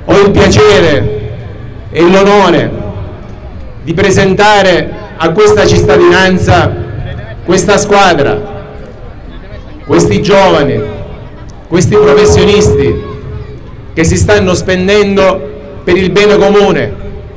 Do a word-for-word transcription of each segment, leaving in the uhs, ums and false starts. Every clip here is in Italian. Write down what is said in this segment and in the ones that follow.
ho il piacere e l'onore di presentare a questa cittadinanza questa squadra, questi giovani, questi professionisti che si stanno spendendo per il bene comune.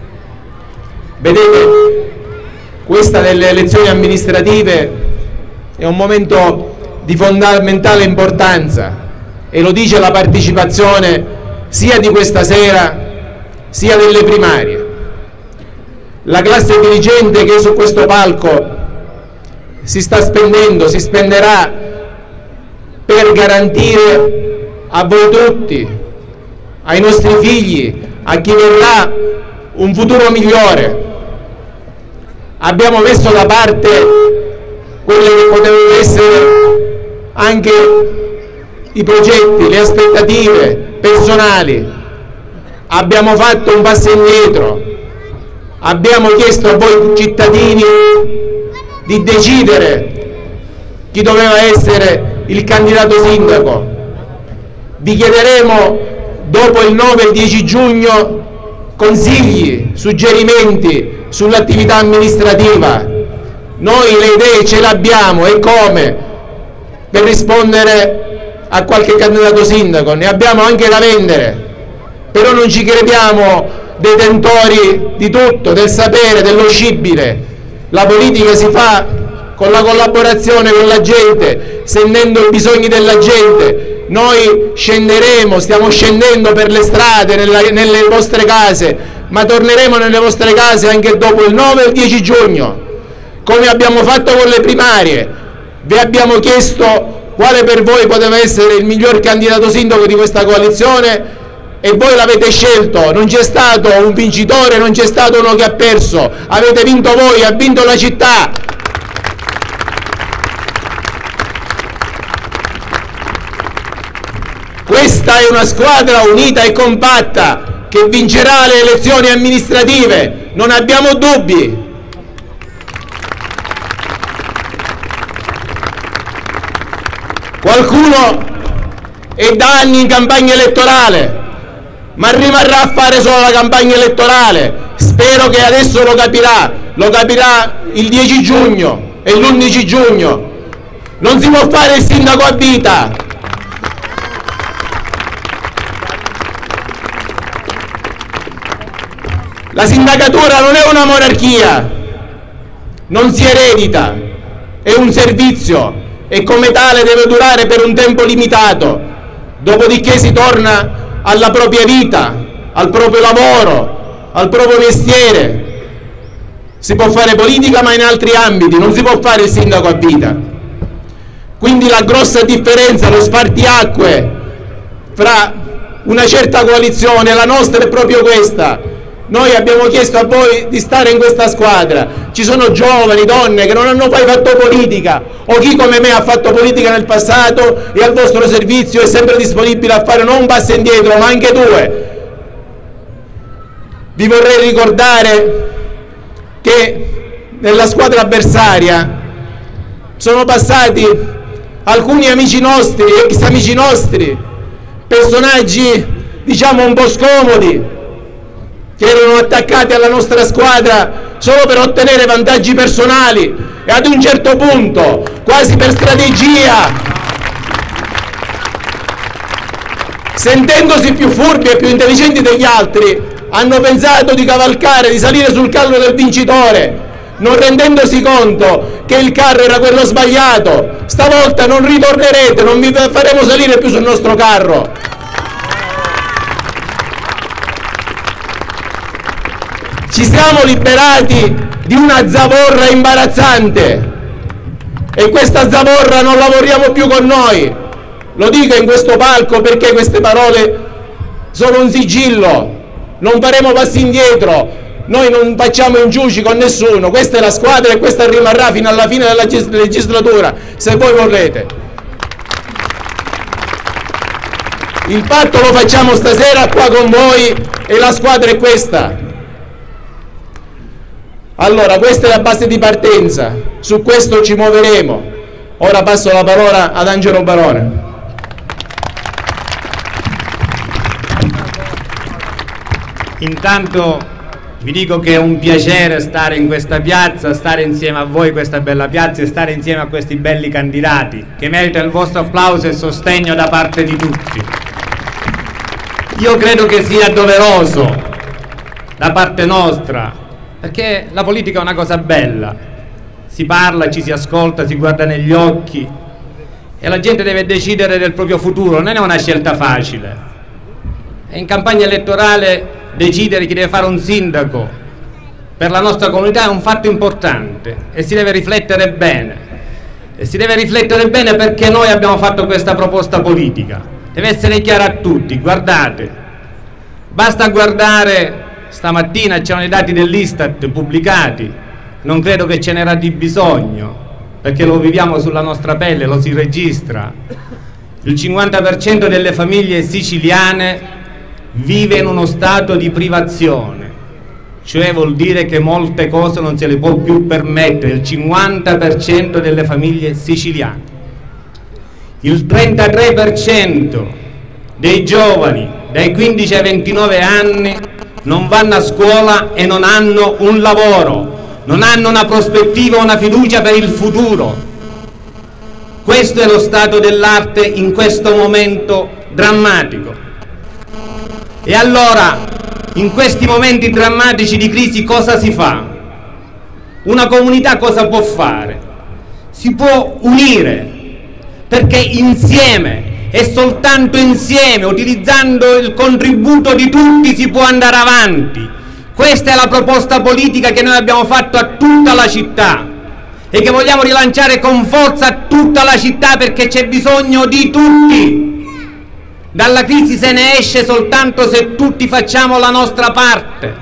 Vedete, questa delle elezioni amministrative è un momento di fondamentale importanza e lo dice la partecipazione sia di questa sera sia delle primarie. La classe dirigente che è su questo palco si sta spendendo, si spenderà per garantire a voi tutti, ai nostri figli, a chi verrà, un futuro migliore. Abbiamo messo da parte quelle che potevano essere anche i progetti, le aspettative personali. Abbiamo fatto un passo indietro, abbiamo chiesto a voi cittadini di decidere chi doveva essere il candidato sindaco. Vi chiederemo dopo il nove e il dieci giugno consigli, suggerimenti sull'attività amministrativa. Noi le idee ce le abbiamo, e come, per rispondere a qualche candidato sindaco, ne abbiamo anche da vendere, però non ci crediamo detentori di tutto, del sapere, dello scibile. La politica si fa con la collaborazione con la gente, sentendo i bisogni della gente. Noi scenderemo, stiamo scendendo per le strade, nella, nelle vostre case, ma torneremo nelle vostre case anche dopo il nove e il dieci giugno, come abbiamo fatto con le primarie. Vi abbiamo chiesto quale per voi poteva essere il miglior candidato sindaco di questa coalizione e voi l'avete scelto. Non c'è stato un vincitore, non c'è stato uno che ha perso, avete vinto voi, ha vinto la città. Questa è una squadra unita e compatta che vincerà le elezioni amministrative, non abbiamo dubbi. Qualcuno è da anni in campagna elettorale, ma rimarrà a fare solo la campagna elettorale. Spero che adesso lo capirà, lo capirà il dieci giugno e l'undici giugno. Non si può fare il sindaco a vita. La sindacatura non è una monarchia, non si eredita, è un servizio e come tale deve durare per un tempo limitato, dopodiché si torna alla propria vita, al proprio lavoro, al proprio mestiere. Si può fare politica ma in altri ambiti, non si può fare il sindaco a vita. Quindi la grossa differenza, lo spartiacque fra una certa coalizione e la nostra è proprio questa. Noi abbiamo chiesto a voi di stare in questa squadra. Ci sono giovani, donne che non hanno mai fatto politica, o chi come me ha fatto politica nel passato e al vostro servizio è sempre disponibile a fare non un passo indietro ma anche due. Vi vorrei ricordare che nella squadra avversaria sono passati alcuni amici nostri, ex amici nostri, personaggi diciamo un po' scomodi, che erano attaccati alla nostra squadra solo per ottenere vantaggi personali e ad un certo punto, quasi per strategia, sentendosi più furbi e più intelligenti degli altri, hanno pensato di cavalcare, di salire sul carro del vincitore, non rendendosi conto che il carro era quello sbagliato. Stavolta non ritornerete, non vi faremo salire più sul nostro carro. Ci siamo liberati di una zavorra imbarazzante e questa zavorra non lavoriamo più con noi. Lo dico in questo palco perché queste parole sono un sigillo. Non faremo passi indietro, noi non facciamo inciuci con nessuno. Questa è la squadra e questa rimarrà fino alla fine della legislatura, se voi vorrete. Il patto lo facciamo stasera qua con voi e la squadra è questa. Allora, questa è la base di partenza, su questo ci muoveremo. Ora passo la parola ad Angelo Barone. Intanto vi dico che è un piacere stare in questa piazza, stare insieme a voi in questa bella piazza e stare insieme a questi belli candidati che meritano il vostro applauso e sostegno da parte di tutti. Io credo che sia doveroso da parte nostra, perché la politica è una cosa bella, si parla, ci si ascolta, si guarda negli occhi e la gente deve decidere del proprio futuro, non è una scelta facile. E in campagna elettorale decidere chi deve fare un sindaco per la nostra comunità è un fatto importante e si deve riflettere bene. E si deve riflettere bene perché noi abbiamo fatto questa proposta politica. Deve essere chiara a tutti. Guardate, basta guardare, stamattina c'erano i dati dell'Istat pubblicati, non credo che ce n'era di bisogno, perché lo viviamo sulla nostra pelle, lo si registra. Il cinquanta per cento delle famiglie siciliane vive in uno stato di privazione, cioè vuol dire che molte cose non se le può più permettere, il cinquanta per cento delle famiglie siciliane. Il trentatré per cento dei giovani dai quindici ai ventinove anni non vanno a scuola e non hanno un lavoro, non hanno una prospettiva, una fiducia per il futuro. Questo è lo stato dell'arte in questo momento drammatico. E allora, in questi momenti drammatici di crisi, cosa si fa? Una comunità cosa può fare? Si può unire, perché insieme, e soltanto insieme, utilizzando il contributo di tutti, si può andare avanti. Questa è la proposta politica che noi abbiamo fatto a tutta la città e che vogliamo rilanciare con forza a tutta la città, perché c'è bisogno di tutti. Dalla crisi se ne esce soltanto se tutti facciamo la nostra parte.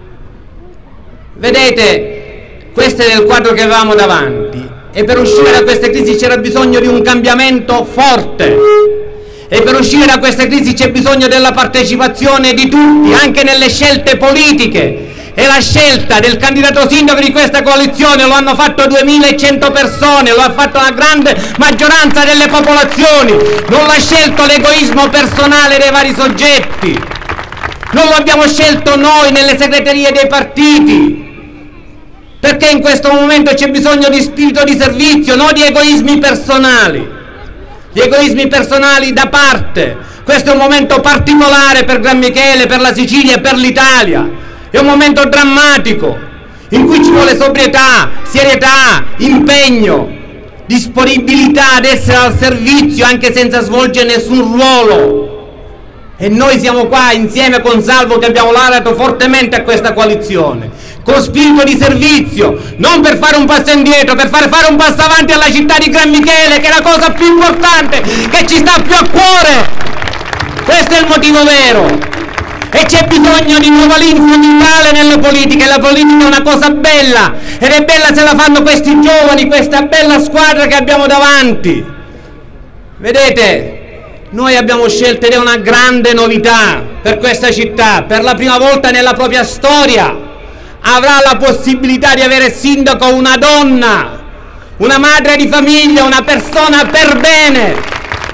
Vedete, questo è il quadro che avevamo davanti e per uscire da questa crisi c'era bisogno di un cambiamento forte e per uscire da questa crisi c'è bisogno della partecipazione di tutti, anche nelle scelte politiche. E la scelta del candidato sindaco di questa coalizione lo hanno fatto duemilacento persone, lo ha fatto la grande maggioranza delle popolazioni, non l'ha scelto l'egoismo personale dei vari soggetti, non lo abbiamo scelto noi nelle segreterie dei partiti, perché in questo momento c'è bisogno di spirito di servizio, non di egoismi personali, gli egoismi personali da parte. Questo è un momento particolare per Gran Michele, per la Sicilia e per l'Italia. È un momento drammatico in cui ci vuole sobrietà, serietà, impegno, disponibilità ad essere al servizio anche senza svolgere nessun ruolo. E noi siamo qua insieme con Salvo che abbiamo lavorato fortemente a questa coalizione, con spirito di servizio, non per fare un passo indietro, per fare fare un passo avanti alla città di Gran Michele, che è la cosa più importante, che ci sta più a cuore. Questo è il motivo vero. E c'è bisogno di nuova linfa vitale nelle politiche. La politica è una cosa bella ed è bella se la fanno questi giovani, questa bella squadra che abbiamo davanti. Vedete, noi abbiamo scelto, ed è una grande novità per questa città, per la prima volta nella propria storia avrà la possibilità di avere sindaco una donna, una madre di famiglia, una persona per bene,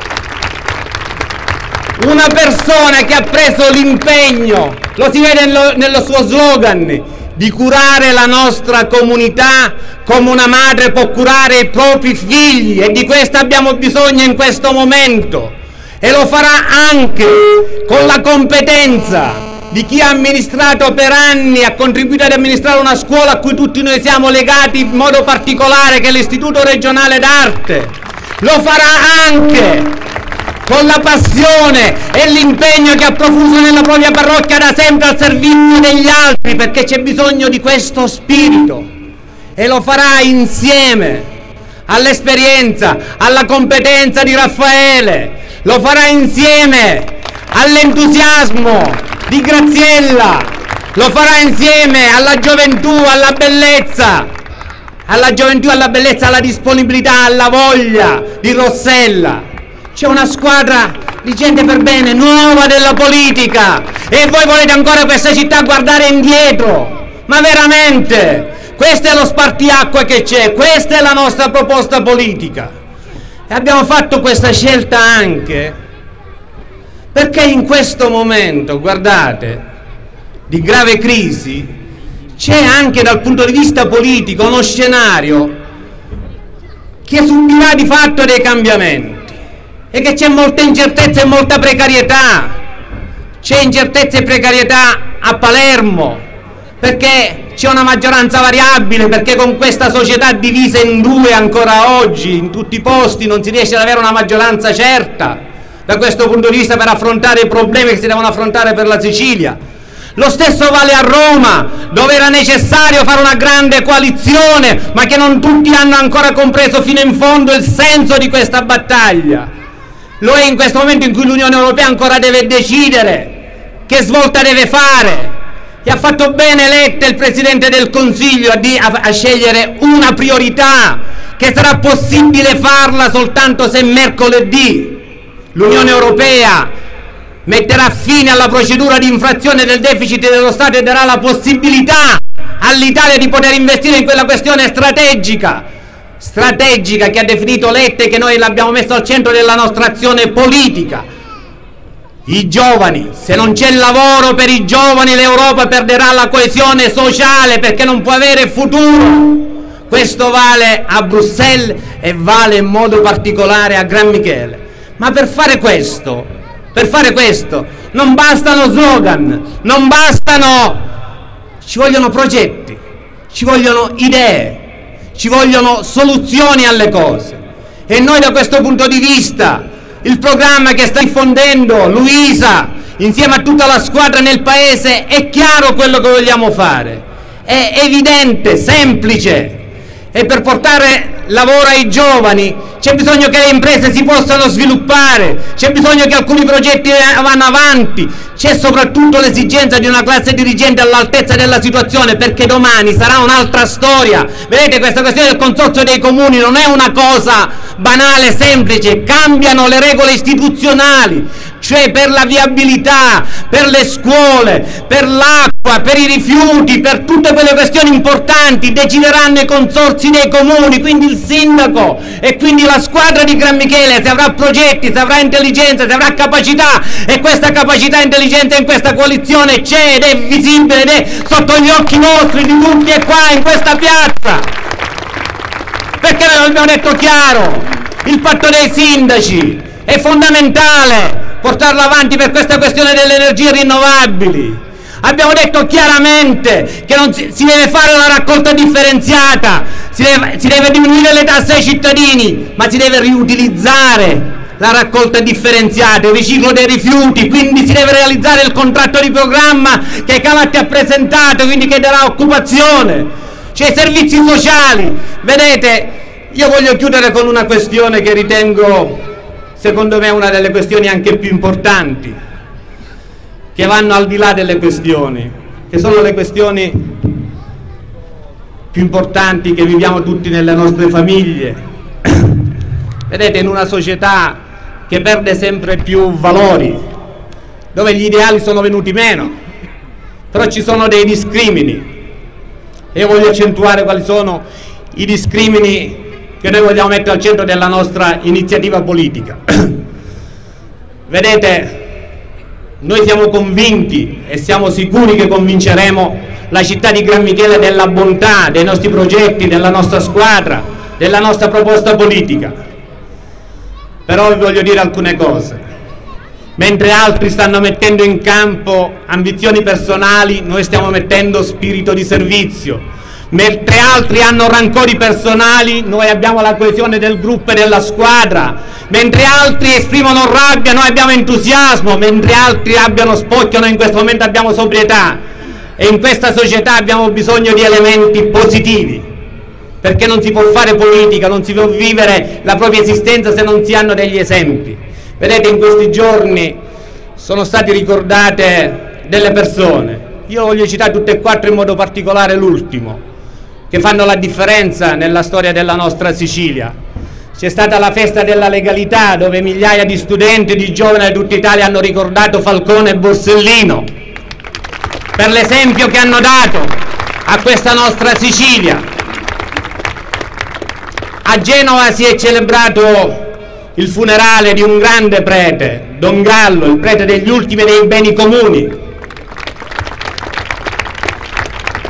una persona che ha preso l'impegno, lo si vede nello, nello suo slogan, di curare la nostra comunità come una madre può curare i propri figli, e di questo abbiamo bisogno in questo momento, e lo farà anche con la competenza di chi ha amministrato per anni, ha contribuito ad amministrare una scuola a cui tutti noi siamo legati in modo particolare, che è l'Istituto Regionale d'Arte. Lo farà anche con la passione e l'impegno che ha profuso nella propria parrocchia da sempre al servizio degli altri, perché c'è bisogno di questo spirito, e lo farà insieme all'esperienza, alla competenza di Raffaele, lo farà insieme all'entusiasmo di Graziella, lo farà insieme alla gioventù, alla bellezza, alla gioventù, alla bellezza, alla disponibilità, alla voglia di Rossella. C'è una squadra di gente per bene, nuova della politica, e voi volete ancora questa città guardare indietro? Ma veramente? Questo è lo spartiacque che c'è, questa è la nostra proposta politica. E abbiamo fatto questa scelta anche perché in questo momento, guardate, di grave crisi, c'è anche dal punto di vista politico uno scenario che subirà di fatto dei cambiamenti e che c'è molta incertezza e molta precarietà. C'è incertezza e precarietà a Palermo perché c'è una maggioranza variabile, perché con questa società divisa in due ancora oggi in tutti i posti non si riesce ad avere una maggioranza certa da questo punto di vista per affrontare i problemi che si devono affrontare per la Sicilia. Lo stesso vale a Roma, dove era necessario fare una grande coalizione, ma che non tutti hanno ancora compreso fino in fondo il senso di questa battaglia. Lo è in questo momento in cui l'Unione Europea ancora deve decidere che svolta deve fare. E ha fatto bene Letta, il Presidente del Consiglio, a, di, a, a scegliere una priorità, che sarà possibile farla soltanto se mercoledì l'Unione Europea metterà fine alla procedura di infrazione del deficit dello Stato e darà la possibilità all'Italia di poter investire in quella questione strategica, strategica che ha definito Letta e che noi l'abbiamo messo al centro della nostra azione politica. I giovani, se non c'è lavoro per i giovani l'Europa perderà la coesione sociale perché non può avere futuro. Questo vale a Bruxelles e vale in modo particolare a Gran Michele. Ma per fare questo, per fare questo non bastano slogan, non bastano, ci vogliono progetti, ci vogliono idee, ci vogliono soluzioni alle cose. E noi da questo punto di vista il programma che sta diffondendo Luisa insieme a tutta la squadra nel paese è chiaro quello che vogliamo fare, è evidente, semplice, e per portare lavoro ai giovani c'è bisogno che le imprese si possano sviluppare, c'è bisogno che alcuni progetti vanno avanti, c'è soprattutto l'esigenza di una classe dirigente all'altezza della situazione, perché domani sarà un'altra storia. Vedete, questa questione del consorzio dei comuni non è una cosa banale, semplice, cambiano le regole istituzionali, cioè per la viabilità, per le scuole, per l'acqua, per i rifiuti, per tutte quelle questioni importanti decideranno i consorzi dei comuni, quindi il sindaco e quindi la squadra di Gran Michele, se avrà progetti, se avrà intelligenza, se avrà capacità, e questa capacità e intelligenza in questa coalizione c'è ed è visibile ed è sotto gli occhi nostri di tutti e qua in questa piazza, perché noi l'abbiamo detto chiaro, il patto dei sindaci è fondamentale portarlo avanti per questa questione delle energie rinnovabili. Abbiamo detto chiaramente che non si, si deve fare una raccolta differenziata, si deve, si deve diminuire le tasse ai cittadini, ma si deve riutilizzare la raccolta differenziata, il riciclo dei rifiuti, quindi si deve realizzare il contratto di programma che Calatti ha presentato, quindi che darà occupazione. C'è i servizi sociali. Vedete, io voglio chiudere con una questione che ritengo, secondo me, una delle questioni anche più importanti, che vanno al di là delle questioni, che sono le questioni più importanti che viviamo tutti nelle nostre famiglie. Vedete, in una società che perde sempre più valori, dove gli ideali sono venuti meno, però ci sono dei discrimini, e io voglio accentuare quali sono i discrimini che noi vogliamo mettere al centro della nostra iniziativa politica. Vedete, noi siamo convinti e siamo sicuri che convinceremo la città di Gran Michele della bontà dei nostri progetti, della nostra squadra, della nostra proposta politica. Però vi voglio dire alcune cose. Mentre altri stanno mettendo in campo ambizioni personali, noi stiamo mettendo spirito di servizio. Mentre altri hanno rancori personali, noi abbiamo la coesione del gruppo e della squadra. Mentre altri esprimono rabbia, noi abbiamo entusiasmo. Mentre altri abbiano spocchio, noi in questo momento abbiamo sobrietà. E in questa società abbiamo bisogno di elementi positivi, perché non si può fare politica, non si può vivere la propria esistenza se non si hanno degli esempi. Vedete, in questi giorni sono state ricordate delle persone. Io voglio citare tutte e quattro, in modo particolare l'ultimo, che fanno la differenza nella storia della nostra Sicilia. C'è stata la festa della legalità, dove migliaia di studenti e di giovani di tutta Italia hanno ricordato Falcone e Borsellino per l'esempio che hanno dato a questa nostra Sicilia. A Genova si è celebrato il funerale di un grande prete, Don Gallo, il prete degli ultimi dei beni comuni.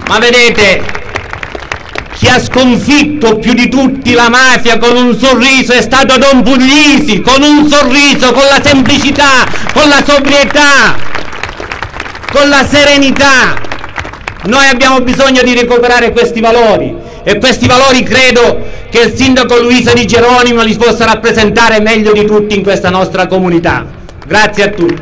Ma vedete, chi ha sconfitto più di tutti la mafia con un sorriso è stato Don Puglisi, con un sorriso, con la semplicità, con la sobrietà, con la serenità. Noi abbiamo bisogno di recuperare questi valori e questi valori credo che il sindaco Luisa Di Geronimo li possa rappresentare meglio di tutti in questa nostra comunità. Grazie a tutti.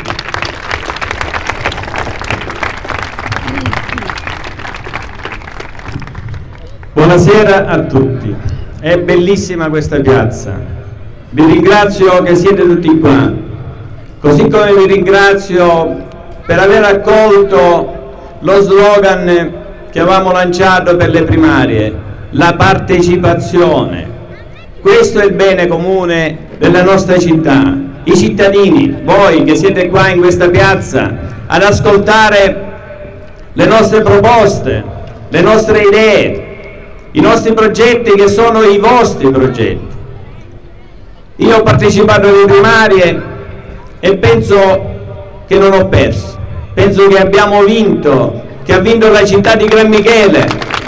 Buonasera a tutti, è bellissima questa piazza, vi ringrazio che siete tutti qua, così come vi ringrazio per aver accolto lo slogan che avevamo lanciato per le primarie, la partecipazione. Questo è il bene comune della nostra città, i cittadini, voi che siete qua in questa piazza ad ascoltare le nostre proposte, le nostre idee, i nostri progetti che sono i vostri progetti. Io ho partecipato alle primarie e penso che non ho perso, penso che abbiamo vinto, che ha vinto la città di Gran Michele.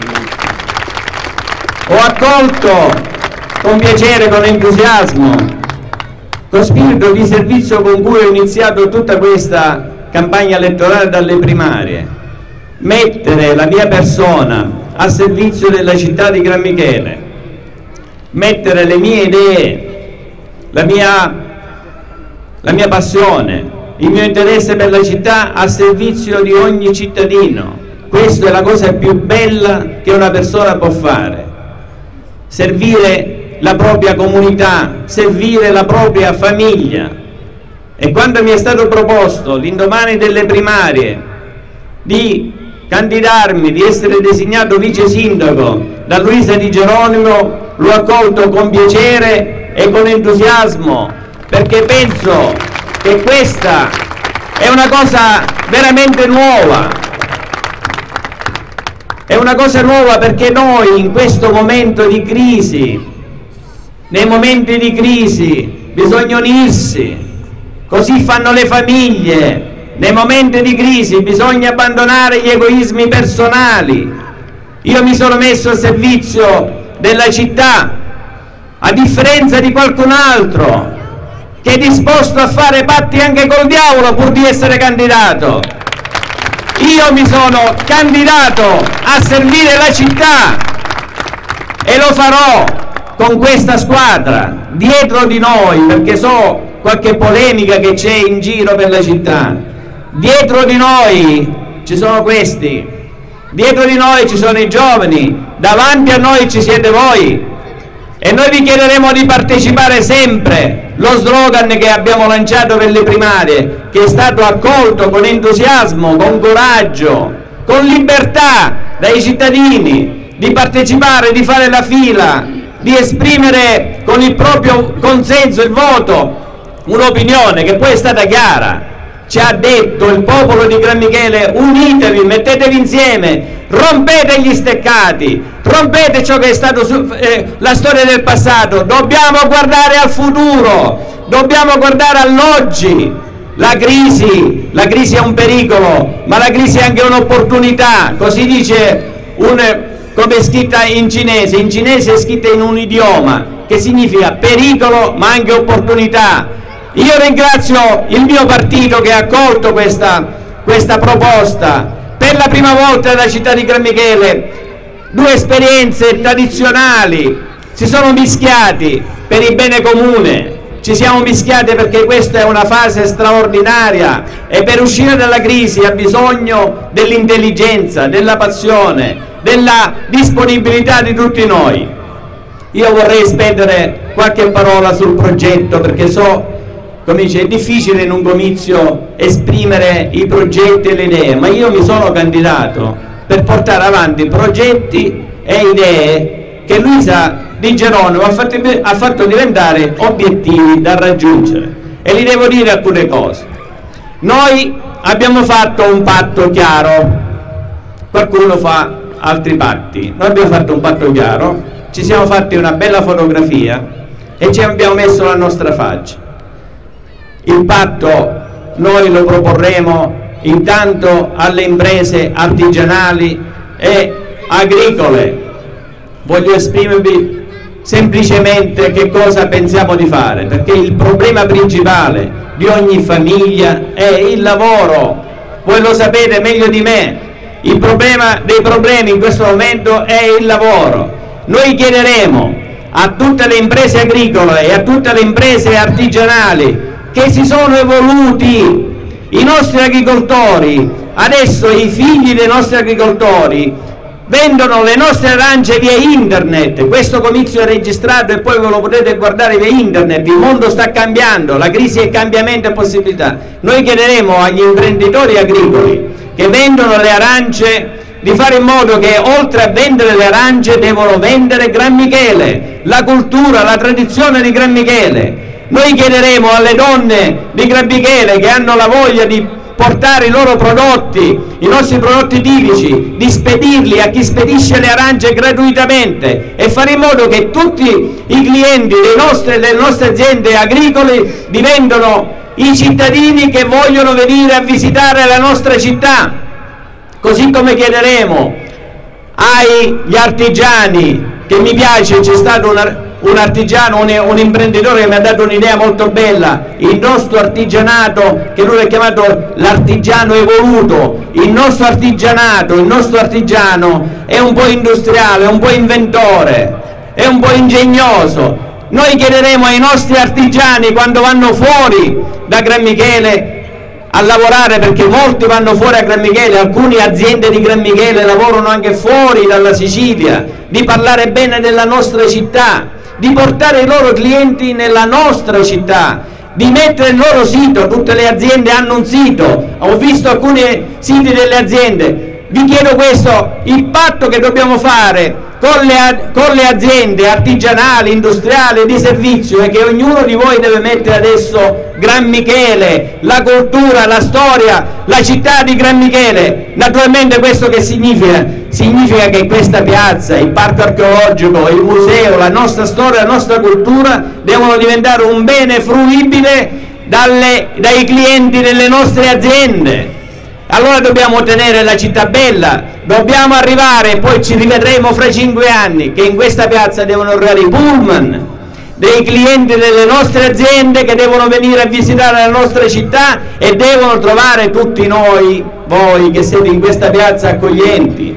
Ho accolto con piacere, con entusiasmo, con spirito di servizio con cui ho iniziato tutta questa campagna elettorale dalle primarie, mettere la mia persona a servizio della città di Gran Michele, mettere le mie idee, la mia, la mia passione, il mio interesse per la città a servizio di ogni cittadino. Questa è la cosa più bella che una persona può fare, servire la propria comunità, servire la propria famiglia. E quando mi è stato proposto l'indomani delle primarie di candidarmi, di essere designato vice sindaco da Luisa Di Geronimo, l'ho accolto con piacere e con entusiasmo, perché penso che questa è una cosa veramente nuova, è una cosa nuova perché noi in questo momento di crisi, nei momenti di crisi bisogna unirsi, così fanno le famiglie. Nei momenti di crisi bisogna abbandonare gli egoismi personali. Io mi sono messo a servizio della città, a differenza di qualcun altro che è disposto a fare patti anche col diavolo pur di essere candidato. Io mi sono candidato a servire la città e lo farò con questa squadra dietro di noi, perché so qualche polemica che c'è in giro per la città. Dietro di noi ci sono questi, dietro di noi ci sono i giovani, davanti a noi ci siete voi e noi vi chiederemo di partecipare sempre. Lo slogan che abbiamo lanciato per le primarie, che è stato accolto con entusiasmo, con coraggio, con libertà dai cittadini, di partecipare, di fare la fila, di esprimere con il proprio consenso, il voto, un'opinione che poi è stata chiara. Ci ha detto il popolo di Gran Michele: unitevi, mettetevi insieme, rompete gli steccati, rompete ciò che è stato su, eh, la storia del passato, dobbiamo guardare al futuro, dobbiamo guardare all'oggi. La crisi, la crisi è un pericolo, ma la crisi è anche un'opportunità, così dice un, come è scritta in cinese, in cinese è scritta in un idioma che significa pericolo ma anche opportunità. Io ringrazio il mio partito che ha accolto questa, questa proposta. Per la prima volta nella città di Gran Michele due esperienze tradizionali si sono mischiati per il bene comune. Ci siamo mischiati perché questa è una fase straordinaria e per uscire dalla crisi ha bisogno dell'intelligenza, della passione, della disponibilità di tutti noi. Io vorrei spendere qualche parola sul progetto perché so, come dice, è difficile in un comizio esprimere i progetti e le idee, ma io mi sono candidato per portare avanti progetti e idee che Luisa Di Geronimo ha fatto, ha fatto diventare obiettivi da raggiungere. E gli devo dire alcune cose. Noi abbiamo fatto un patto chiaro, qualcuno fa altri patti, noi abbiamo fatto un patto chiaro, ci siamo fatti una bella fotografia e ci abbiamo messo la nostra faccia. Il patto noi lo proporremo intanto alle imprese artigianali e agricole. Voglio esprimervi semplicemente che cosa pensiamo di fare, perché il problema principale di ogni famiglia è il lavoro. Voi lo sapete meglio di me, il problema dei problemi in questo momento è il lavoro. Noi chiederemo a tutte le imprese agricole e a tutte le imprese artigianali che si sono evoluti, i nostri agricoltori, adesso i figli dei nostri agricoltori vendono le nostre arance via internet. Questo comizio è registrato e poi ve lo potete guardare via internet. Il mondo sta cambiando, la crisi è cambiamento e possibilità. Noi chiederemo agli imprenditori agricoli che vendono le arance di fare in modo che oltre a vendere le arance devono vendere Gran Michele, la cultura, la tradizione di Gran Michele. Noi chiederemo alle donne di Gran Michele che hanno la voglia di portare i loro prodotti, i nostri prodotti tipici, di spedirli a chi spedisce le arance gratuitamente e fare in modo che tutti i clienti dei nostri, delle nostre aziende agricole diventano i cittadini che vogliono venire a visitare la nostra città. Così come chiederemo agli artigiani, che mi piace, c'è stato una un artigiano, un, un imprenditore che mi ha dato un'idea molto bella, il nostro artigianato, che lui ha chiamato l'artigiano evoluto. Il nostro artigianato, il nostro artigiano è un po' industriale, è un po' inventore, è un po' ingegnoso. Noi chiederemo ai nostri artigiani, quando vanno fuori da Gran Michele a lavorare, perché molti vanno fuori a Gran Michele, alcune aziende di Gran Michele lavorano anche fuori dalla Sicilia, di parlare bene della nostra città, di portare i loro clienti nella nostra città, di mettere il loro sito. Tutte le aziende hanno un sito, ho visto alcuni siti delle aziende. Vi chiedo questo, il patto che dobbiamo fare con le, con le aziende artigianali, industriali, di servizio, è che ognuno di voi deve mettere adesso Gran Michele, la cultura, la storia, la città di Gran Michele. Naturalmente questo che significa? Significa che questa piazza, il parco archeologico, il museo, la nostra storia, la nostra cultura devono diventare un bene fruibile dalle, dai clienti delle nostre aziende. Allora dobbiamo tenere la città bella, dobbiamo arrivare, poi ci rivedremo fra cinque anni, che in questa piazza devono arrivare i pullman dei clienti delle nostre aziende che devono venire a visitare la nostra città e devono trovare tutti noi, voi che siete in questa piazza, accoglienti,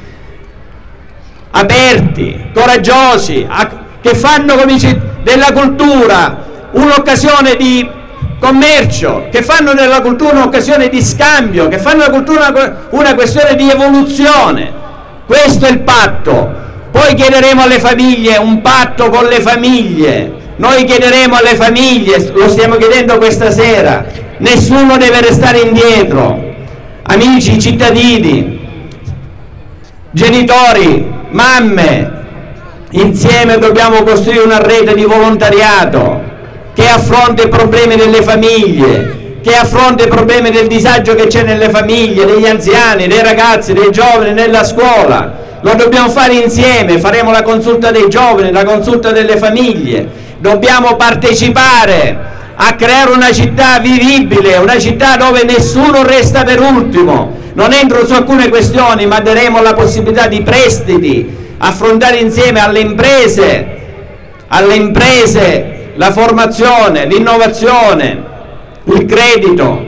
aperti, coraggiosi, che fanno, come dice, della cultura un'occasione di commercio, che fanno della cultura un'occasione di scambio, che fanno della cultura una, una questione di evoluzione. Questo è il patto. Poi chiederemo alle famiglie un patto con le famiglie. Noi chiederemo alle famiglie, lo stiamo chiedendo questa sera, nessuno deve restare indietro. Amici, cittadini, genitori, mamme, insieme dobbiamo costruire una rete di volontariato che affronti i problemi delle famiglie, che affronti i problemi del disagio che c'è nelle famiglie, degli anziani, dei ragazzi, dei giovani, nella scuola. Lo dobbiamo fare insieme, faremo la consulta dei giovani, la consulta delle famiglie. Dobbiamo partecipare a creare una città vivibile, una città dove nessuno resta per ultimo. Non entro su alcune questioni, ma daremo la possibilità di prestiti, affrontare insieme alle imprese, alle imprese la formazione, l'innovazione, il credito,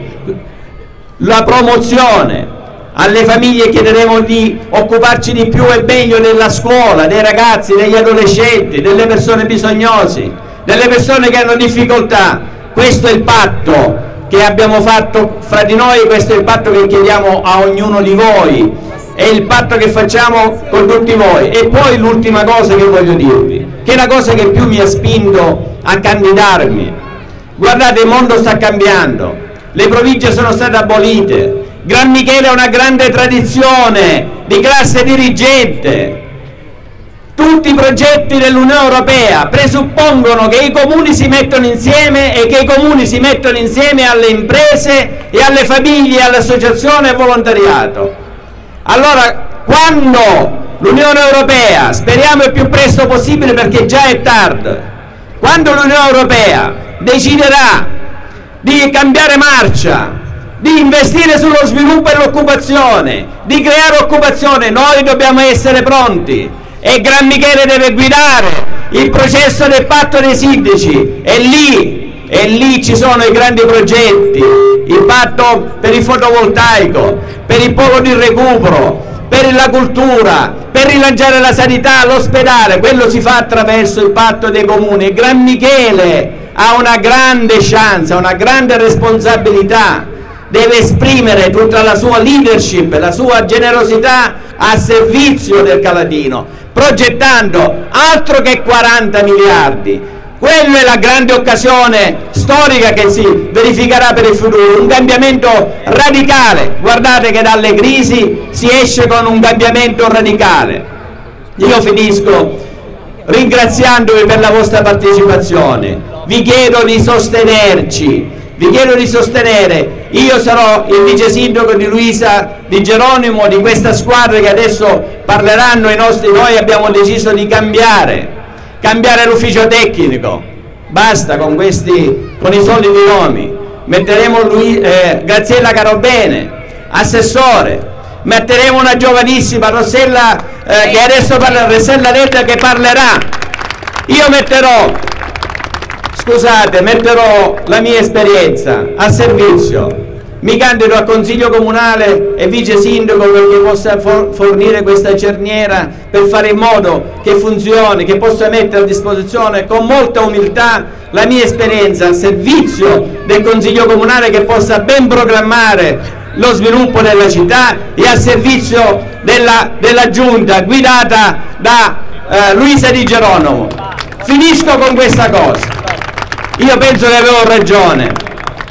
la promozione. Alle famiglie chiederemo di occuparci di più e meglio della scuola, dei ragazzi, degli adolescenti, delle persone bisognose, delle persone che hanno difficoltà. Questo è il patto che abbiamo fatto fra di noi, questo è il patto che chiediamo a ognuno di voi, è il patto che facciamo con tutti voi. E poi l'ultima cosa che voglio dirvi, che è la cosa che più mi ha spinto a candidarmi. Guardate, il mondo sta cambiando, le province sono state abolite, Gran Michele è una grande tradizione di classe dirigente. Tutti i progetti dell'Unione Europea presuppongono che i comuni si mettono insieme e che i comuni si mettono insieme alle imprese e alle famiglie, alle associazioni e volontariato. Allora, quando l'Unione Europea, speriamo il più presto possibile perché già è tardi, quando l'Unione Europea deciderà di cambiare marcia di investire sullo sviluppo e l'occupazione, di creare occupazione. Noi dobbiamo essere pronti e Gran Michele deve guidare il processo del patto dei sindaci, e lì, e lì ci sono i grandi progetti, il patto per il fotovoltaico, per il polo di recupero, per la cultura, per rilanciare la sanità, l'ospedale. Quello si fa attraverso il patto dei comuni, e Gran Michele ha una grande chance, una grande responsabilità, deve esprimere tutta la sua leadership, la sua generosità a servizio del Calatino, progettando altro che quaranta miliardi. Quella è la grande occasione storica che si verificherà per il futuro, un cambiamento radicale. Guardate che dalle crisi si esce con un cambiamento radicale. Io finisco ringraziandovi per la vostra partecipazione, vi chiedo di sostenerci, vi chiedo di sostenere. Io sarò il vice sindaco di Luisa Di Geronimo, di questa squadra che adesso parleranno i nostri. Noi abbiamo deciso di cambiare cambiare l'ufficio tecnico, basta con questi, con i soliti nomi. Metteremo lui, eh, Graziella Carobene, assessore, metteremo una giovanissima Rossella eh, che adesso parla, Rossella Letta, che parlerà. Io metterò, scusate, metterò la mia esperienza a servizio. Mi candido a consiglio comunale e vice sindaco perché possa for fornire questa cerniera per fare in modo che funzioni, che possa mettere a disposizione con molta umiltà la mia esperienza al servizio del consiglio comunale, che possa ben programmare lo sviluppo della città, e al servizio della, della giunta guidata da eh, Luisa Di Geronimo. Finisco con questa cosa. Io penso che avevo ragione.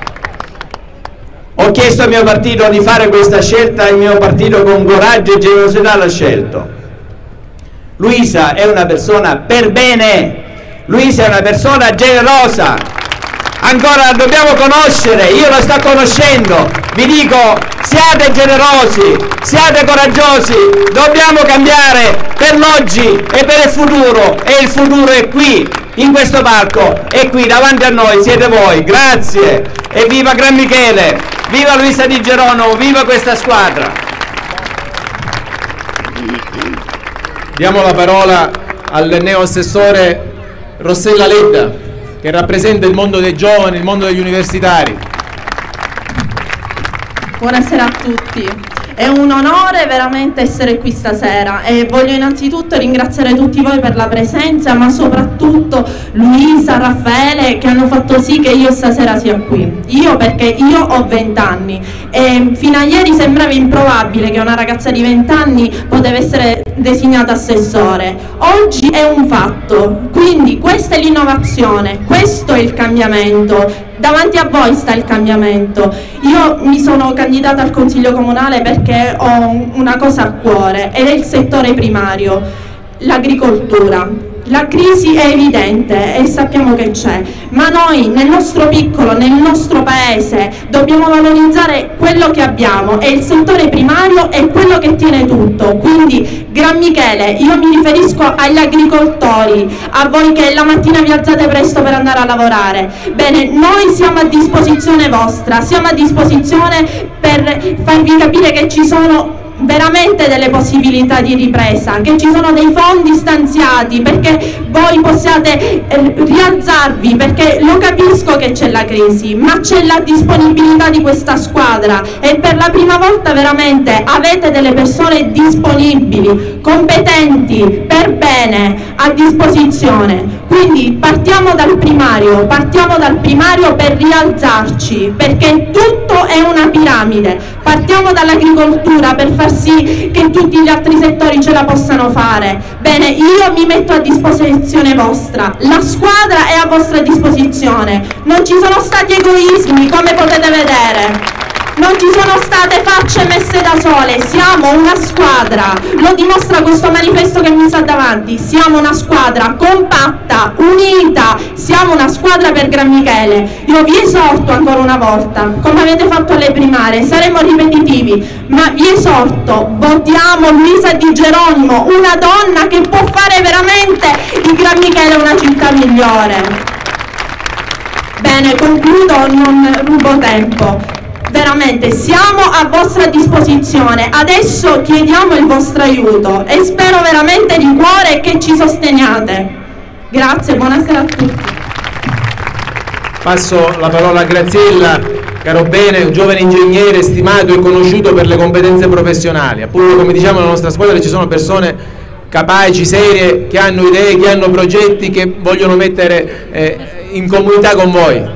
Ho chiesto al mio partito di fare questa scelta, il mio partito con coraggio e generosità l'ha scelto. Luisa è una persona per bene, Luisa è una persona generosa, ancora la dobbiamo conoscere, io la sto conoscendo. Vi dico, siate generosi, siate coraggiosi, dobbiamo cambiare per l'oggi e per il futuro, e il futuro è qui, in questo palco, è qui davanti a noi, siete voi. Grazie e viva Gran Michele, viva Luisa Di Geronimo, viva questa squadra. Diamo la parola al neoassessore Rossella Letta, che rappresenta il mondo dei giovani, il mondo degli universitari. Buonasera a tutti. È un onore veramente essere qui stasera e voglio innanzitutto ringraziare tutti voi per la presenza, ma soprattutto Luisa, Raffaele, che hanno fatto sì che io stasera sia qui. Io perché io ho vent'anni e fino a ieri sembrava improbabile che una ragazza di vent'anni poteva essere designata assessore. Oggi è un fatto, quindi questa è l'innovazione, questo è il cambiamento. Davanti a voi sta il cambiamento. Io mi sono candidata al Consiglio Comunale perché ho una cosa a cuore ed è il settore primario, l'agricoltura. La crisi è evidente e sappiamo che c'è, ma noi nel nostro piccolo, nel nostro paese dobbiamo valorizzare quello che abbiamo e il settore primario è quello che tiene tutto. Quindi Gran Michele, io mi riferisco agli agricoltori, a voi che la mattina vi alzate presto per andare a lavorare. Bene, noi siamo a disposizione vostra, siamo a disposizione per farvi capire che ci sono veramente delle possibilità di ripresa, che ci sono dei fondi stanziati perché voi possiate eh, rialzarvi, perché lo capisco che c'è la crisi, ma c'è la disponibilità di questa squadra e per la prima volta veramente avete delle persone disponibili, competenti, per bene, a disposizione. Quindi partiamo dal primario, partiamo dal primario per rialzarci, perché tutto è una piramide. Partiamo dall'agricoltura per far sì che tutti gli altri settori ce la possano fare. Bene, io mi metto a disposizione vostra, la squadra è a vostra disposizione, non ci sono stati egoismi come potete vedere. Non ci sono state facce messe da sole, siamo una squadra, lo dimostra questo manifesto che mi sta davanti, siamo una squadra compatta, unita, siamo una squadra per Gran Michele. Io vi esorto ancora una volta, come avete fatto alle primarie, saremo ripetitivi, ma vi esorto, votiamo Luisa Di Geronimo, una donna che può fare veramente di Gran Michele una città migliore. Bene, concludo, non rubo tempo. veramente siamo a vostra disposizione, adesso chiediamo il vostro aiuto e spero veramente di cuore che ci sosteniate. Grazie, buonasera a tutti. Passo la parola a Graziella Carobene, un giovane ingegnere stimato e conosciuto per le competenze professionali. Appunto, come diciamo, nella nostra squadra ci sono persone capaci, serie, che hanno idee, che hanno progetti, che vogliono mettere eh, in comunità con voi.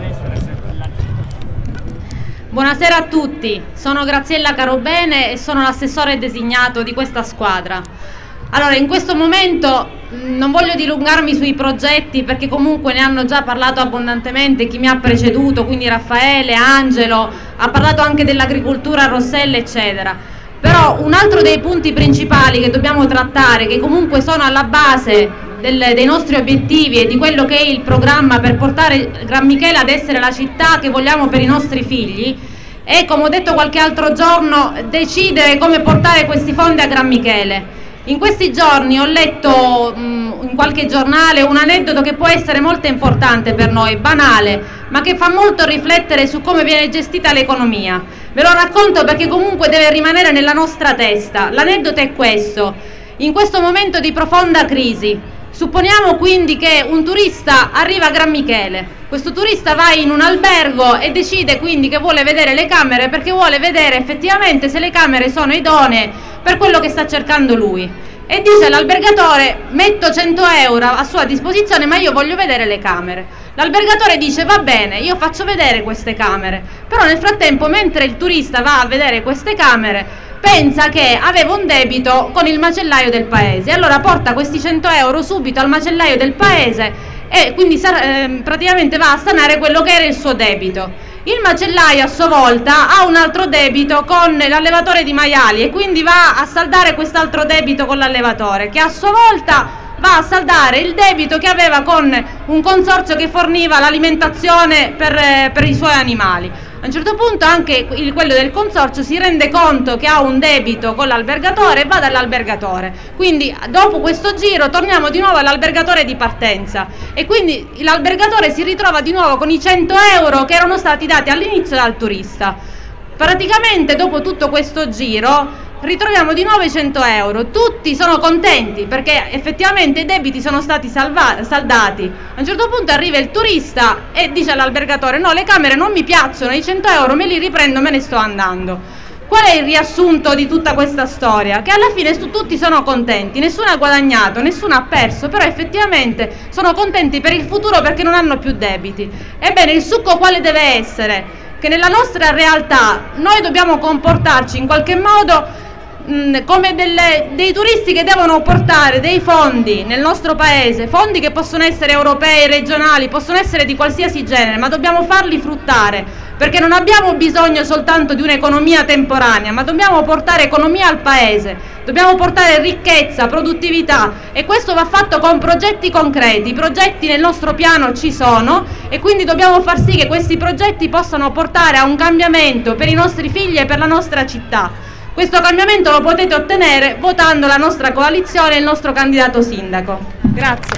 Buonasera a tutti, sono Graziella Carobene e sono l'assessore designato di questa squadra. Allora, in questo momento mh, non voglio dilungarmi sui progetti perché comunque ne hanno già parlato abbondantemente chi mi ha preceduto, quindi Raffaele, Angelo, ha parlato anche dell'agricoltura a Rosselle, eccetera. Però un altro dei punti principali che dobbiamo trattare, che comunque sono alla base del, dei nostri obiettivi e di quello che è il programma per portare Gran Michele ad essere la città che vogliamo per i nostri figli, è, come ho detto qualche altro giorno, decidere come portare questi fondi a Gran Michele. In questi giorni ho letto mh, in qualche giornale un aneddoto che può essere molto importante per noi, banale, ma che fa molto riflettere su come viene gestita l'economia. Ve lo racconto perché comunque deve rimanere nella nostra testa. L'aneddoto è questo: in questo momento di profonda crisi, supponiamo quindi che un turista arriva a Gran Michele. Questo turista va in un albergo e decide quindi che vuole vedere le camere perché vuole vedere effettivamente se le camere sono idonee per quello che sta cercando lui. E dice all'albergatore: metto cento euro a sua disposizione, ma io voglio vedere le camere. L'albergatore dice: va bene, io faccio vedere queste camere. Però nel frattempo, mentre il turista va a vedere queste camere, pensa che aveva un debito con il macellaio del paese. Allora porta questi cento euro subito al macellaio del paese e quindi eh, praticamente va a sanare quello che era il suo debito. Il macellaio a sua volta ha un altro debito con l'allevatore di maiali e quindi va a saldare quest'altro debito con l'allevatore, che a sua volta va a saldare il debito che aveva con un consorzio che forniva l'alimentazione per, eh, per i suoi animali. A un certo punto anche il, quello del consorzio si rende conto che ha un debito con l'albergatore e va dall'albergatore. Quindi dopo questo giro torniamo di nuovo all'albergatore di partenza e quindi l'albergatore si ritrova di nuovo con i cento euro che erano stati dati all'inizio dal turista. Praticamente dopo tutto questo giro ritroviamo di nuovo i cento euro, tutti sono contenti perché effettivamente i debiti sono stati salva saldati. A un certo punto arriva il turista e dice all'albergatore: no, le camere non mi piacciono, i cento euro me li riprendo, me ne sto andando. Qual è il riassunto di tutta questa storia? Che alla fine tutti sono contenti, nessuno ha guadagnato, nessuno ha perso, però effettivamente sono contenti per il futuro perché non hanno più debiti. Ebbene, il succo quale deve essere? Che nella nostra realtà noi dobbiamo comportarci in qualche modo come delle, dei turisti che devono portare dei fondi nel nostro paese, fondi che possono essere europei, regionali, possono essere di qualsiasi genere, ma dobbiamo farli fruttare, perché non abbiamo bisogno soltanto di un'economia temporanea, ma dobbiamo portare economia al paese, dobbiamo portare ricchezza, produttività, e questo va fatto con progetti concreti. I progetti nel nostro piano ci sono e quindi dobbiamo far sì che questi progetti possano portare a un cambiamento per i nostri figli e per la nostra città. Questo cambiamento lo potete ottenere votando la nostra coalizione e il nostro candidato sindaco. Grazie.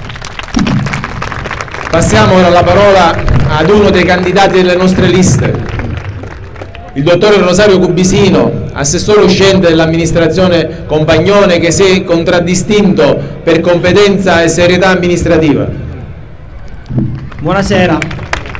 Passiamo ora la parola ad uno dei candidati delle nostre liste, il dottore Rosario Cubisino, assessore uscente dell'amministrazione Compagnone, che si è contraddistinto per competenza e serietà amministrativa. Buonasera.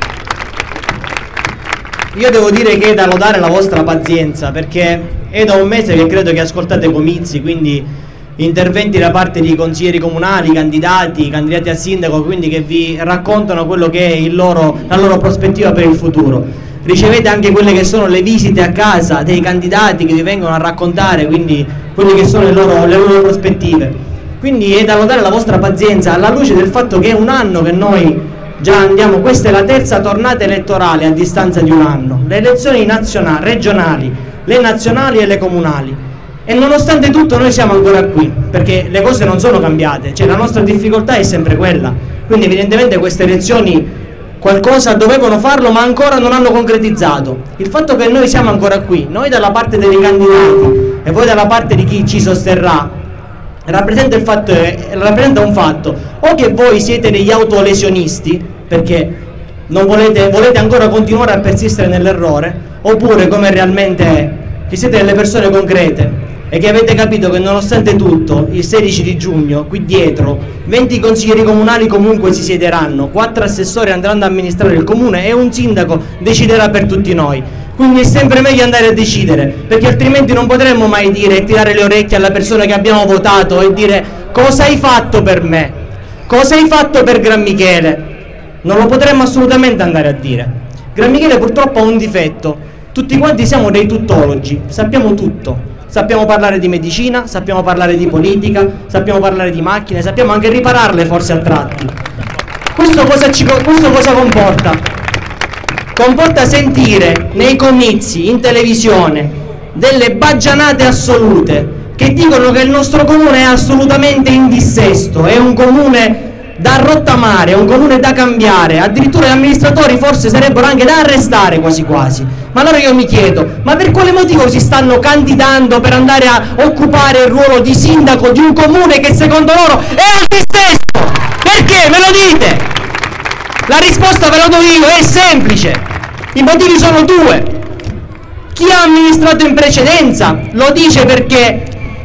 Io devo dire che è da lodare la vostra pazienza, perché è da un mese che credo che ascoltate comizi, quindi interventi da parte di consiglieri comunali, candidati, candidati a sindaco, quindi che vi raccontano quello che è il loro, la loro prospettiva per il futuro. Ricevete anche quelle che sono le visite a casa dei candidati che vi vengono a raccontare, quindi quelle che sono le loro, le loro prospettive. Quindi è da lodare la vostra pazienza alla luce del fatto che è un anno che noi già andiamo, questa è la terza tornata elettorale a distanza di un anno, le elezioni nazionali, regionali, le nazionali e le comunali, e nonostante tutto noi siamo ancora qui, perché le cose non sono cambiate, cioè la nostra difficoltà è sempre quella. Quindi evidentemente queste elezioni qualcosa dovevano farlo ma ancora non hanno concretizzato. Il fatto che noi siamo ancora qui, noi dalla parte dei candidati e voi dalla parte di chi ci sosterrà, rappresenta, il fatto, rappresenta un fatto, o che voi siete degli autolesionisti perché non volete, volete ancora continuare a persistere nell'errore, oppure come realmente è, che siete delle persone concrete e che avete capito che nonostante tutto il sedici di giugno qui dietro venti consiglieri comunali comunque si siederanno, quattro assessori andranno ad amministrare il comune e un sindaco deciderà per tutti noi. Quindi è sempre meglio andare a decidere, perché altrimenti non potremmo mai dire e tirare le orecchie alla persona che abbiamo votato e dire cosa hai fatto per me, cosa hai fatto per Gran Michele. Non lo potremmo assolutamente andare a dire. Gran Michele purtroppo ha un difetto: tutti quanti siamo dei tuttologi, sappiamo tutto. Sappiamo parlare di medicina, sappiamo parlare di politica, sappiamo parlare di macchine, sappiamo anche ripararle forse a tratti. Questo cosa, ci, questo cosa comporta? Comporta sentire nei comizi, in televisione, delle baggianate assolute che dicono che il nostro comune è assolutamente in dissesto, è un comune da rottamare, è un comune da cambiare, addirittura gli amministratori forse sarebbero anche da arrestare quasi quasi. Ma allora io mi chiedo, ma per quale motivo si stanno candidando per andare a occupare il ruolo di sindaco di un comune che secondo loro è al dissesto? Perché? Me lo dite? La risposta ve la do io, è semplice. I motivi sono due. Chi ha amministrato in precedenza lo dice perché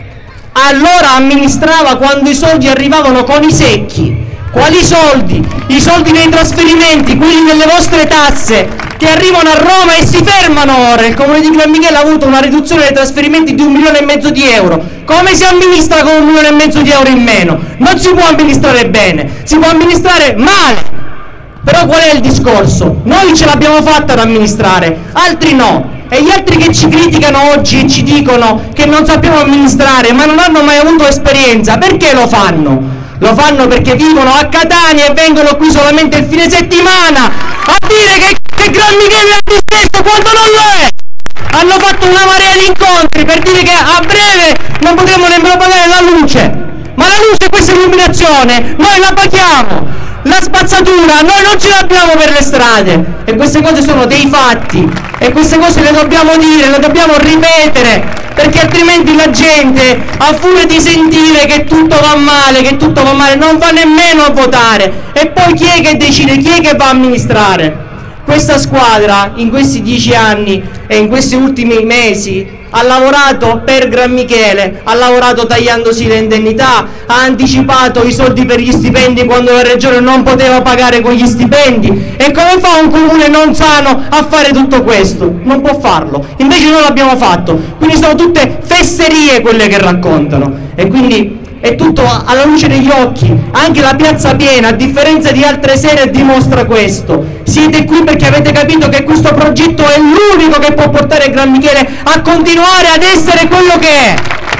allora amministrava quando i soldi arrivavano con i secchi. Quali soldi? I soldi dei trasferimenti, quelli delle vostre tasse che arrivano a Roma e si fermano ora. Il comune di Gran Michele ha avuto una riduzione dei trasferimenti di un milione e mezzo di euro. Come si amministra con un milione e mezzo di euro in meno? Non si può amministrare bene, si può amministrare male. Però qual è il discorso? Noi ce l'abbiamo fatta ad amministrare, altri no. E gli altri che ci criticano oggi e ci dicono che non sappiamo amministrare ma non hanno mai avuto esperienza, perché lo fanno? Lo fanno perché vivono a Catania e vengono qui solamente il fine settimana a dire che, che Gran Michele è al dissesto quando non lo è. Hanno fatto una marea di incontri per dire che a breve non potremo nemmeno pagare la luce. Ma la luce, questa illuminazione, noi la paghiamo. La spazzatura noi non ce l'abbiamo per le strade, e queste cose sono dei fatti e queste cose le dobbiamo dire, le dobbiamo ripetere, perché altrimenti la gente, a furia di sentire che tutto va male, che tutto va male, non va nemmeno a votare. E poi chi è che decide, chi è che va a amministrare? Questa squadra in questi dieci anni e in questi ultimi mesi ha lavorato per Gran Michele, ha lavorato tagliandosi le indennità, ha anticipato i soldi per gli stipendi quando la regione non poteva pagare quegli stipendi. E come fa un comune non sano a fare tutto questo? Non può farlo, invece noi l'abbiamo fatto. Quindi sono tutte fesserie quelle che raccontano, e quindi è tutto alla luce degli occhi. Anche la piazza piena, a differenza di altre sere, dimostra questo. Siete qui perché avete capito che questo progetto è l'unico che può portare Gran Michele a continuare ad essere quello che è.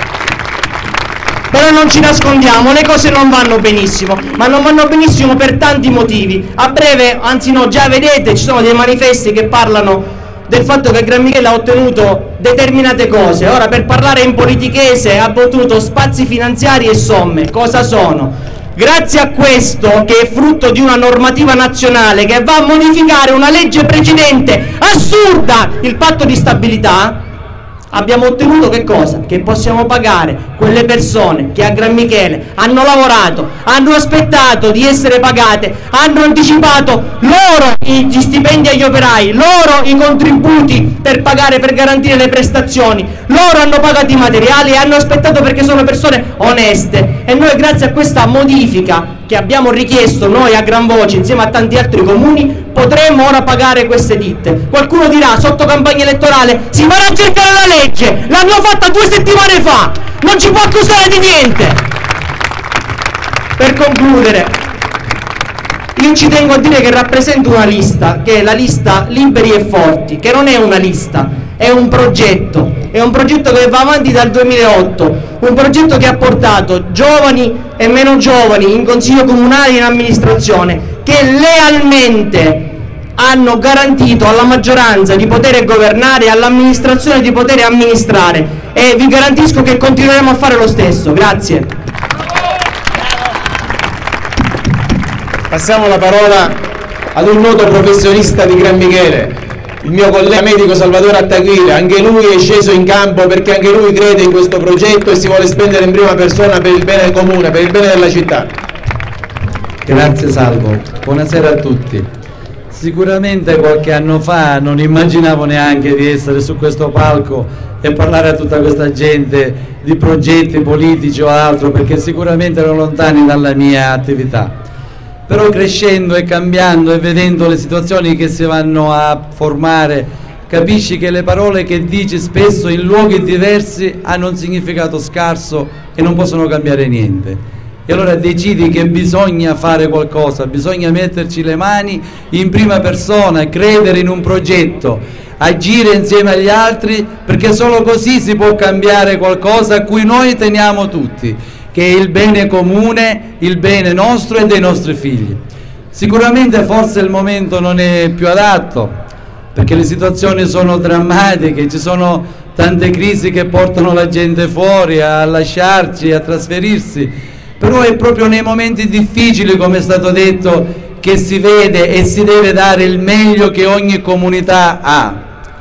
Però non ci nascondiamo, le cose non vanno benissimo, ma non vanno benissimo per tanti motivi. A breve, anzi no, già vedete, ci sono dei manifesti che parlano del fatto che Gran Michele ha ottenuto determinate cose. Ora, per parlare in politichese, ha ottenuto spazi finanziari e somme. Cosa sono? Grazie a questo, che è frutto di una normativa nazionale che va a modificare una legge precedente assurda, il patto di stabilità, abbiamo ottenuto che cosa? Che possiamo pagare quelle persone che a Gran Michele hanno lavorato, hanno aspettato di essere pagate, hanno anticipato loro gli stipendi agli operai, loro i contributi per pagare, per garantire le prestazioni, loro hanno pagato i materiali e hanno aspettato perché sono persone oneste. E noi, grazie a questa modifica che abbiamo richiesto noi a gran voce insieme a tanti altri comuni, potremmo ora pagare queste ditte. Qualcuno dirà, sotto campagna elettorale si farà a cercare la legge, l'hanno fatta due settimane fa, non ci può accusare di niente. Per concludere, io ci tengo a dire che rappresento una lista, che è la lista Liberi e Forti, che non è una lista, è un progetto, è un progetto che va avanti dal duemilaotto, un progetto che ha portato giovani e meno giovani in consiglio comunale e in amministrazione, che lealmente hanno garantito alla maggioranza di poter governare e all'amministrazione di poter amministrare, e vi garantisco che continueremo a fare lo stesso. Grazie. Passiamo la parola ad un noto professionista di Gran Michele, il mio collega medico Salvatore Attaguira. Anche lui è sceso in campo perché anche lui crede in questo progetto e si vuole spendere in prima persona per il bene del comune, per il bene della città. Grazie Salvo, buonasera a tutti. Sicuramente qualche anno fa non immaginavo neanche di essere su questo palco e parlare a tutta questa gente di progetti politici o altro, perché sicuramente erano lontani dalla mia attività. Però crescendo e cambiando e vedendo le situazioni che si vanno a formare, capisci che le parole che dici spesso in luoghi diversi hanno un significato scarso e non possono cambiare niente. E allora decidi che bisogna fare qualcosa, bisogna metterci le mani in prima persona, credere in un progetto, agire insieme agli altri, perché solo così si può cambiare qualcosa a cui noi teniamo tutti, che è il bene comune, il bene nostro e dei nostri figli. Sicuramente forse il momento non è più adatto, perché le situazioni sono drammatiche, ci sono tante crisi che portano la gente fuori a lasciarci, a trasferirsi. Però è proprio nei momenti difficili, come è stato detto, che si vede e si deve dare il meglio che ogni comunità ha.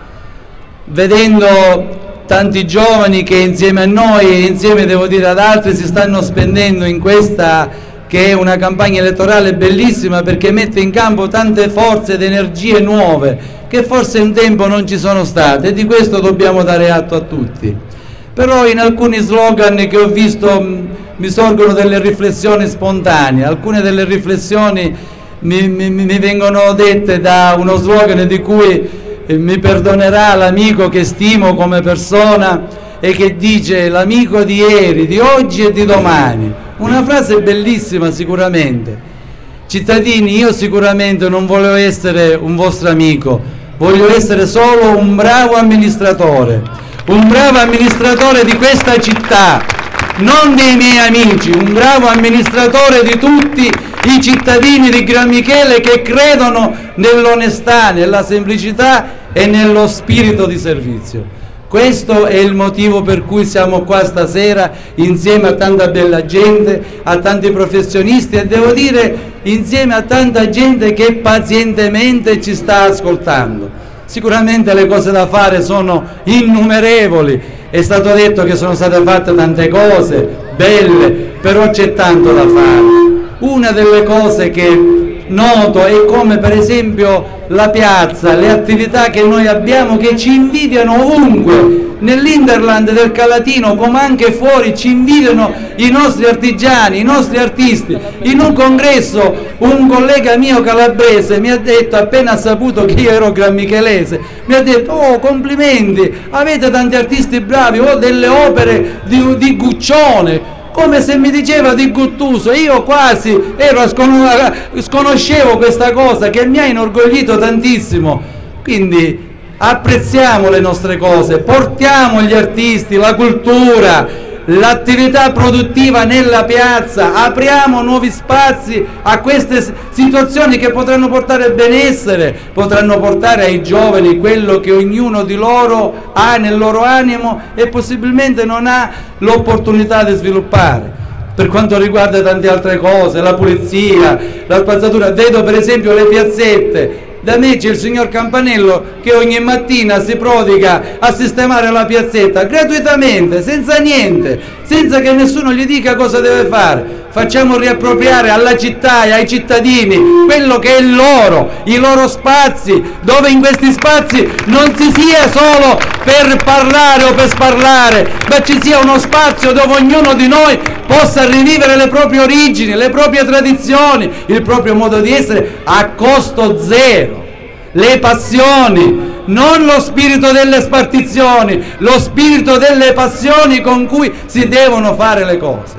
Vedendo tanti giovani che insieme a noi e insieme, devo dire, ad altri si stanno spendendo in questa che è una campagna elettorale bellissima, perché mette in campo tante forze ed energie nuove che forse un tempo non ci sono state, e di questo dobbiamo dare atto a tutti. Però in alcuni slogan che ho visto mi sorgono delle riflessioni spontanee. Alcune delle riflessioni mi, mi, mi vengono dette da uno slogan di cui eh, mi perdonerà l'amico che stimo come persona e che dice: l'amico di ieri, di oggi e di domani. Una frase bellissima sicuramente. Cittadini, io sicuramente non voglio essere un vostro amico, voglio essere solo un bravo amministratore, un bravo amministratore di questa città, non dei miei amici, un bravo amministratore di tutti i cittadini di Gran Michele che credono nell'onestà, nella semplicità e nello spirito di servizio. Questo è il motivo per cui siamo qua stasera insieme a tanta bella gente, a tanti professionisti e devo dire insieme a tanta gente che pazientemente ci sta ascoltando. Sicuramente le cose da fare sono innumerevoli, è stato detto che sono state fatte tante cose belle, però c'è tanto da fare. Una delle cose che noto è come per esempio la piazza, le attività che noi abbiamo che ci invidiano ovunque, nell'Interland del Calatino come anche fuori ci invidiano i nostri artigiani, i nostri artisti. In un congresso un collega mio calabrese mi ha detto, appena ha saputo che io ero granmichelese, mi ha detto: oh, complimenti, avete tanti artisti bravi, ho delle opere di, di Guccione, come se mi diceva di Guttuso. Io quasi ero scon- sconoscevo questa cosa che mi ha inorgoglito tantissimo. Quindi apprezziamo le nostre cose, portiamo gli artisti, la cultura, l'attività produttiva nella piazza, apriamo nuovi spazi a queste situazioni che potranno portare benessere, potranno portare ai giovani quello che ognuno di loro ha nel loro animo e possibilmente non ha l'opportunità di sviluppare. Per quanto riguarda tante altre cose, la pulizia, la spazzatura, vedo per esempio le piazzette. Da me c'è il signor Campanello che ogni mattina si prodiga a sistemare la piazzetta gratuitamente, senza niente, senza che nessuno gli dica cosa deve fare. Facciamo riappropriare alla città e ai cittadini quello che è il loro, i loro spazi, dove in questi spazi non si sia solo per parlare o per sparlare, ma ci sia uno spazio dove ognuno di noi possa rivivere le proprie origini, le proprie tradizioni, il proprio modo di essere a costo zero. Le passioni, non lo spirito delle spartizioni, lo spirito delle passioni con cui si devono fare le cose.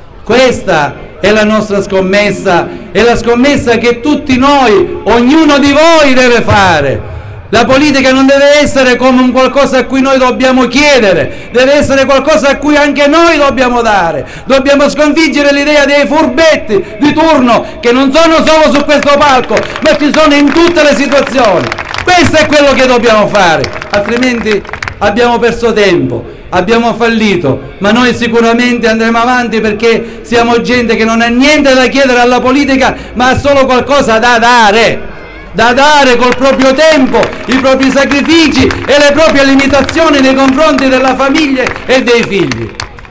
Questa è la nostra scommessa, è la scommessa che tutti noi, ognuno di voi deve fare. La politica non deve essere come un qualcosa a cui noi dobbiamo chiedere, deve essere qualcosa a cui anche noi dobbiamo dare. Dobbiamo sconfiggere l'idea dei furbetti di turno che non sono solo su questo palco, ma ci sono in tutte le situazioni. Questo è quello che dobbiamo fare, altrimenti abbiamo perso tempo, abbiamo fallito, ma noi sicuramente andremo avanti perché siamo gente che non ha niente da chiedere alla politica, ma ha solo qualcosa da dare. da dare col proprio tempo, i propri sacrifici e le proprie limitazioni nei confronti della famiglia e dei figli.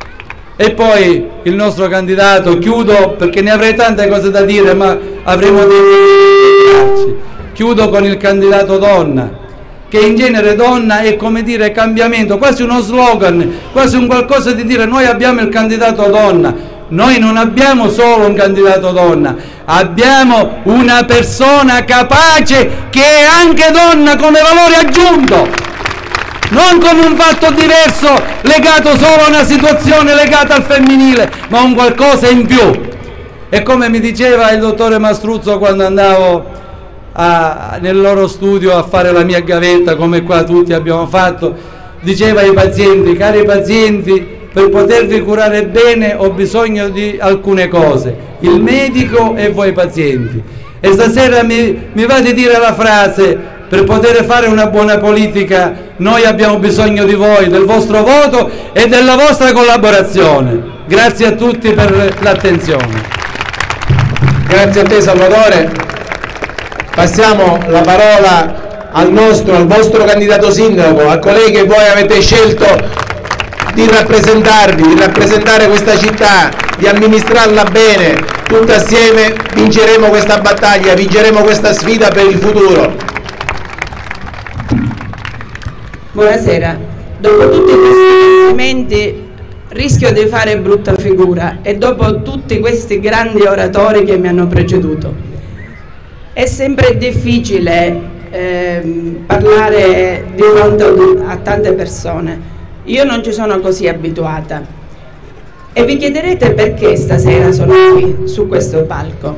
E poi il nostro candidato, chiudo perché ne avrei tante cose da dire, ma avremo dei chiudo con il candidato donna, che in genere donna è come dire cambiamento, quasi uno slogan, quasi un qualcosa di dire noi abbiamo il candidato donna. Noi non abbiamo solo un candidato donna, abbiamo una persona capace che è anche donna come valore aggiunto, non come un fatto diverso legato solo a una situazione legata al femminile, ma un qualcosa in più. E come mi diceva il dottore Mastruzzo quando andavo a, nel loro studio a fare la mia gavetta, come qua tutti abbiamo fatto, diceva ai pazienti: cari pazienti, per potervi curare bene ho bisogno di alcune cose, il medico e voi pazienti. E stasera mi, mi va di dire la frase: per poter fare una buona politica noi abbiamo bisogno di voi, del vostro voto e della vostra collaborazione. Grazie a tutti per l'attenzione. Grazie a te Salvatore. Passiamo la parola al nostro, al vostro candidato sindaco, al collega che voi avete scelto di rappresentarvi, di rappresentare questa città, di amministrarla bene. Tutti assieme vinceremo questa battaglia, vinceremo questa sfida per il futuro. Buonasera, dopo tutti questi complimenti rischio di fare brutta figura e dopo tutti questi grandi oratori che mi hanno preceduto. È sempre difficile eh, parlare di fronte a tante persone. Io non ci sono così abituata e vi chiederete perché stasera sono qui su questo palco.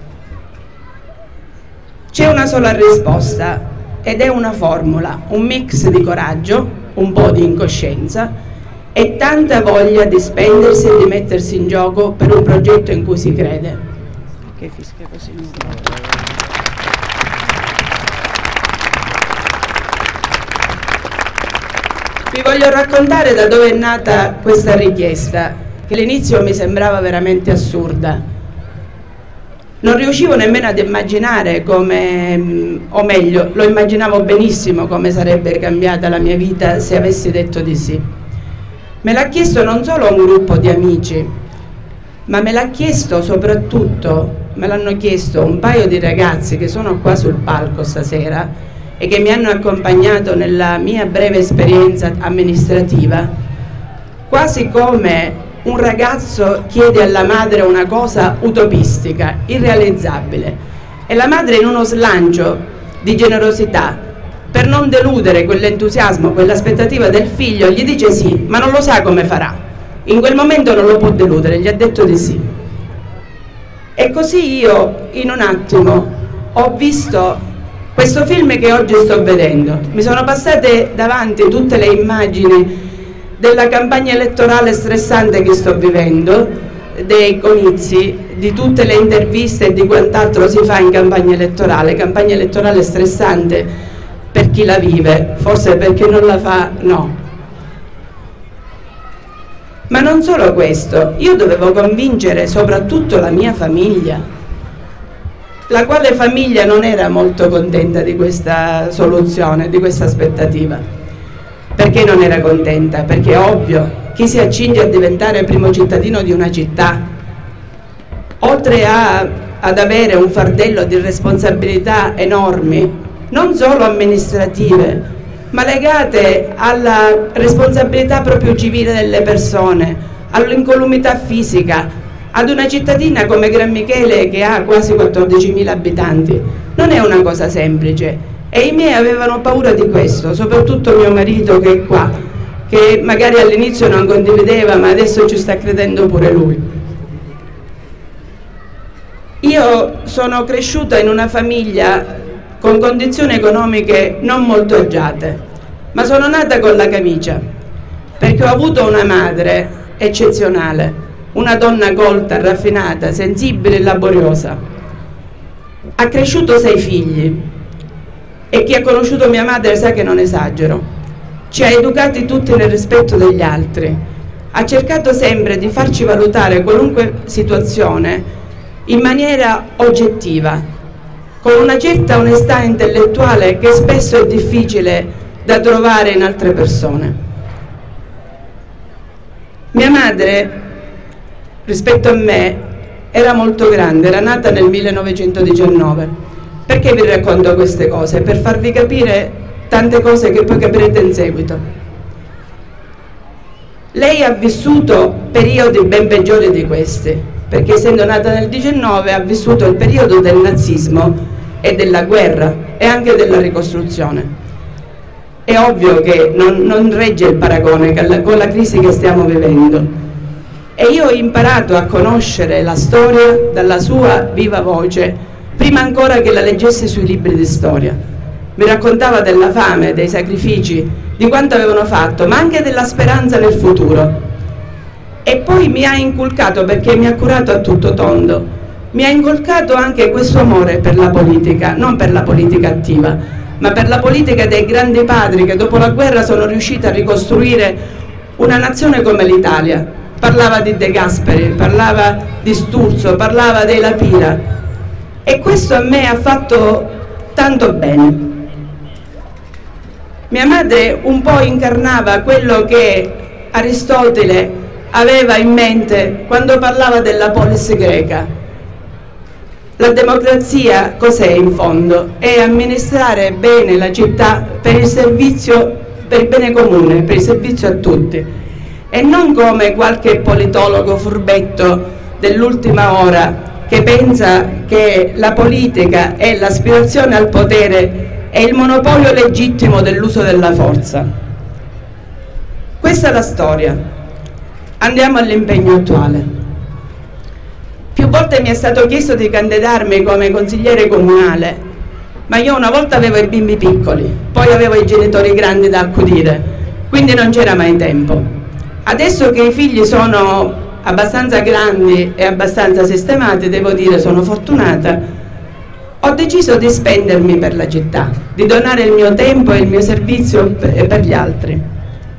C'è una sola risposta ed è una formula, un mix di coraggio, un po' di incoscienza e tanta voglia di spendersi e di mettersi in gioco per un progetto in cui si crede. Che fischia così? Vi voglio raccontare da dove è nata questa richiesta, che all'inizio mi sembrava veramente assurda. Non riuscivo nemmeno ad immaginare come, o meglio, lo immaginavo benissimo come sarebbe cambiata la mia vita se avessi detto di sì. Me l'ha chiesto non solo un gruppo di amici, ma me l'ha chiesto soprattutto, me l'hanno chiesto un paio di ragazzi che sono qua sul palco stasera e che mi hanno accompagnato nella mia breve esperienza amministrativa, quasi come un ragazzo chiede alla madre una cosa utopistica, irrealizzabile, e la madre in uno slancio di generosità, per non deludere quell'entusiasmo, quell'aspettativa del figlio, gli dice sì, ma non lo sa come farà. In quel momento non lo può deludere, gli ha detto di sì. E così io, in un attimo, ho visto questo film che oggi sto vedendo. Mi sono passate davanti tutte le immagini della campagna elettorale stressante che sto vivendo, dei comizi, di tutte le interviste e di quant'altro si fa in campagna elettorale. Campagna elettorale stressante per chi la vive, forse perché non la fa, no. Ma non solo questo, io dovevo convincere soprattutto la mia famiglia, la quale famiglia non era molto contenta di questa soluzione, di questa aspettativa. Perché non era contenta? Perché è ovvio, chi si accinge a diventare primo cittadino di una città, oltre a, ad avere un fardello di responsabilità enormi, non solo amministrative, ma legate alla responsabilità proprio civile delle persone, all'incolumità fisica, ad una cittadina come Gran Michele che ha quasi quattordicimila abitanti, non è una cosa semplice. E i miei avevano paura di questo, soprattutto mio marito che è qua, che magari all'inizio non condivideva, ma adesso ci sta credendo pure lui. Io sono cresciuta in una famiglia con condizioni economiche non molto agiate, ma sono nata con la camicia, perché ho avuto una madre eccezionale, una donna colta, raffinata, sensibile e laboriosa. Ha cresciuto sei figli e chi ha conosciuto mia madre sa che non esagero. Ci ha educati tutti nel rispetto degli altri, ha cercato sempre di farci valutare qualunque situazione in maniera oggettiva, con una certa onestà intellettuale che spesso è difficile da trovare in altre persone. Mia madre, rispetto a me, era molto grande, era nata nel millenovecentodiciannove, Perché vi racconto queste cose? Per farvi capire tante cose che poi capirete in seguito. Lei ha vissuto periodi ben peggiori di questi, perché essendo nata nel diciannove ha vissuto il periodo del nazismo e della guerra e anche della ricostruzione. È ovvio che non, non regge il paragone con la crisi che stiamo vivendo, e io ho imparato a conoscere la storia dalla sua viva voce prima ancora che la leggessi sui libri di storia. Mi raccontava della fame, dei sacrifici, di quanto avevano fatto, ma anche della speranza nel futuro. E poi mi ha inculcato, perché mi ha curato a tutto tondo, mi ha inculcato anche questo amore per la politica, non per la politica attiva, ma per la politica dei grandi padri che dopo la guerra sono riusciti a ricostruire una nazione come l'Italia. Parlava di De Gasperi, parlava di Sturzo, parlava dei La Pira, e questo a me ha fatto tanto bene. Mia madre un po' incarnava quello che Aristotele aveva in mente quando parlava della polis greca. La democrazia cos'è in fondo? È amministrare bene la città per il servizio, per il bene comune, per il servizio a tutti, e non come qualche politologo furbetto dell'ultima ora che pensa che la politica è l'aspirazione al potere e il monopolio legittimo dell'uso della forza. Questa è la storia. Andiamo all'impegno attuale. Più volte mi è stato chiesto di candidarmi come consigliere comunale, ma io una volta avevo i bimbi piccoli, poi avevo i genitori grandi da accudire, quindi non c'era mai tempo. Adesso che i figli sono abbastanza grandi e abbastanza sistemati, devo dire sono fortunata, ho deciso di spendermi per la città, di donare il mio tempo e il mio servizio per gli altri.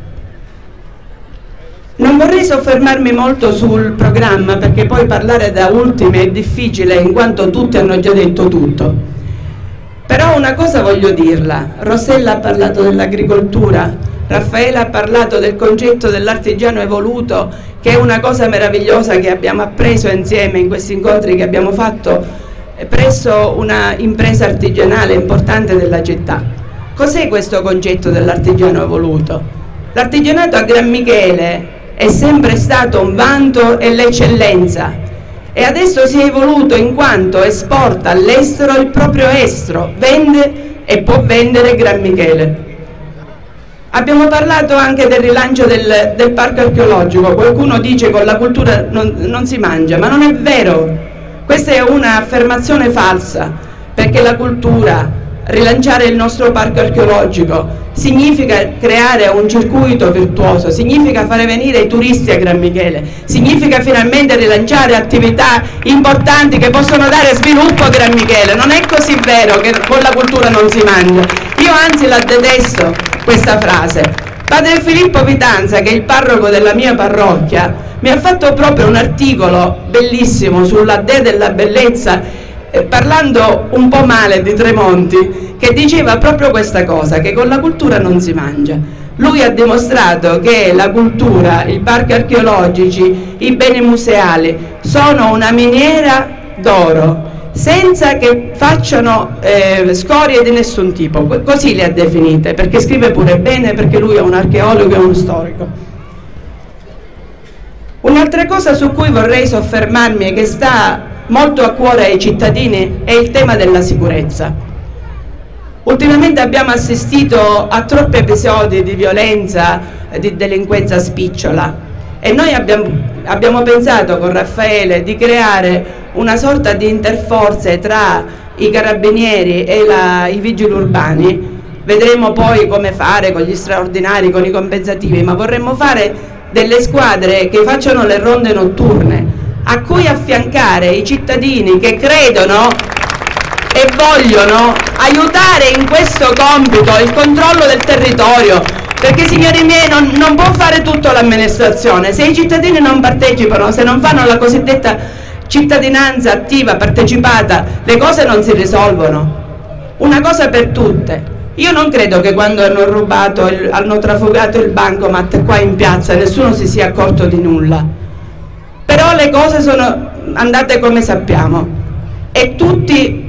Non vorrei soffermarmi molto sul programma, perché poi parlare da ultimi è difficile in quanto tutti hanno già detto tutto. Però una cosa voglio dirla: Rossella ha parlato dell'agricoltura, Raffaele ha parlato del concetto dell'artigiano evoluto, che è una cosa meravigliosa che abbiamo appreso insieme in questi incontri che abbiamo fatto presso una impresa artigianale importante della città. Cos'è questo concetto dell'artigiano evoluto? L'artigianato a Gran Michele è sempre stato un vanto e l'eccellenza, e adesso si è evoluto in quanto esporta all'estero il proprio estero, vende e può vendere Gran Michele. Abbiamo parlato anche del rilancio del, del parco archeologico. Qualcuno dice che con la cultura non, non si mangia, ma non è vero. Questa è un'affermazione falsa, perché la cultura, rilanciare il nostro parco archeologico, significa creare un circuito virtuoso, significa fare venire i turisti a Gran Michele, significa finalmente rilanciare attività importanti che possono dare sviluppo a Gran Michele. Non è così vero che con la cultura non si mangia. Io anzi la detesto questa frase. Padre Filippo Vitanza, che è il parroco della mia parrocchia, mi ha fatto proprio un articolo bellissimo sulla Dea della bellezza, eh, parlando un po' male di Tremonti, che diceva proprio questa cosa, che con la cultura non si mangia. Lui ha dimostrato che la cultura, i parchi archeologici, i beni museali sono una miniera d'oro, senza che facciano eh, scorie di nessun tipo. Così le ha definite, perché scrive pure bene, perché lui è un archeologo e uno storico. Un'altra cosa su cui vorrei soffermarmi e che sta molto a cuore ai cittadini è il tema della sicurezza. Ultimamente abbiamo assistito a troppi episodi di violenza, di delinquenza spicciola, e noi abbiamo, abbiamo pensato con Raffaele di creare una sorta di interforze tra i carabinieri e la, i vigili urbani. Vedremo poi come fare con gli straordinari, con i compensativi, ma vorremmo fare delle squadre che facciano le ronde notturne, a cui affiancare i cittadini che credono e vogliono aiutare in questo compito, il controllo del territorio, perché signori miei non, non può fare tutto l'amministrazione. Se i cittadini non partecipano, se non fanno la cosiddetta cittadinanza attiva, partecipata, le cose non si risolvono. Una cosa per tutte: io non credo che quando hanno rubato, il, hanno trafugato il bancomat qua in piazza nessuno si sia accorto di nulla, però le cose sono andate come sappiamo e tutti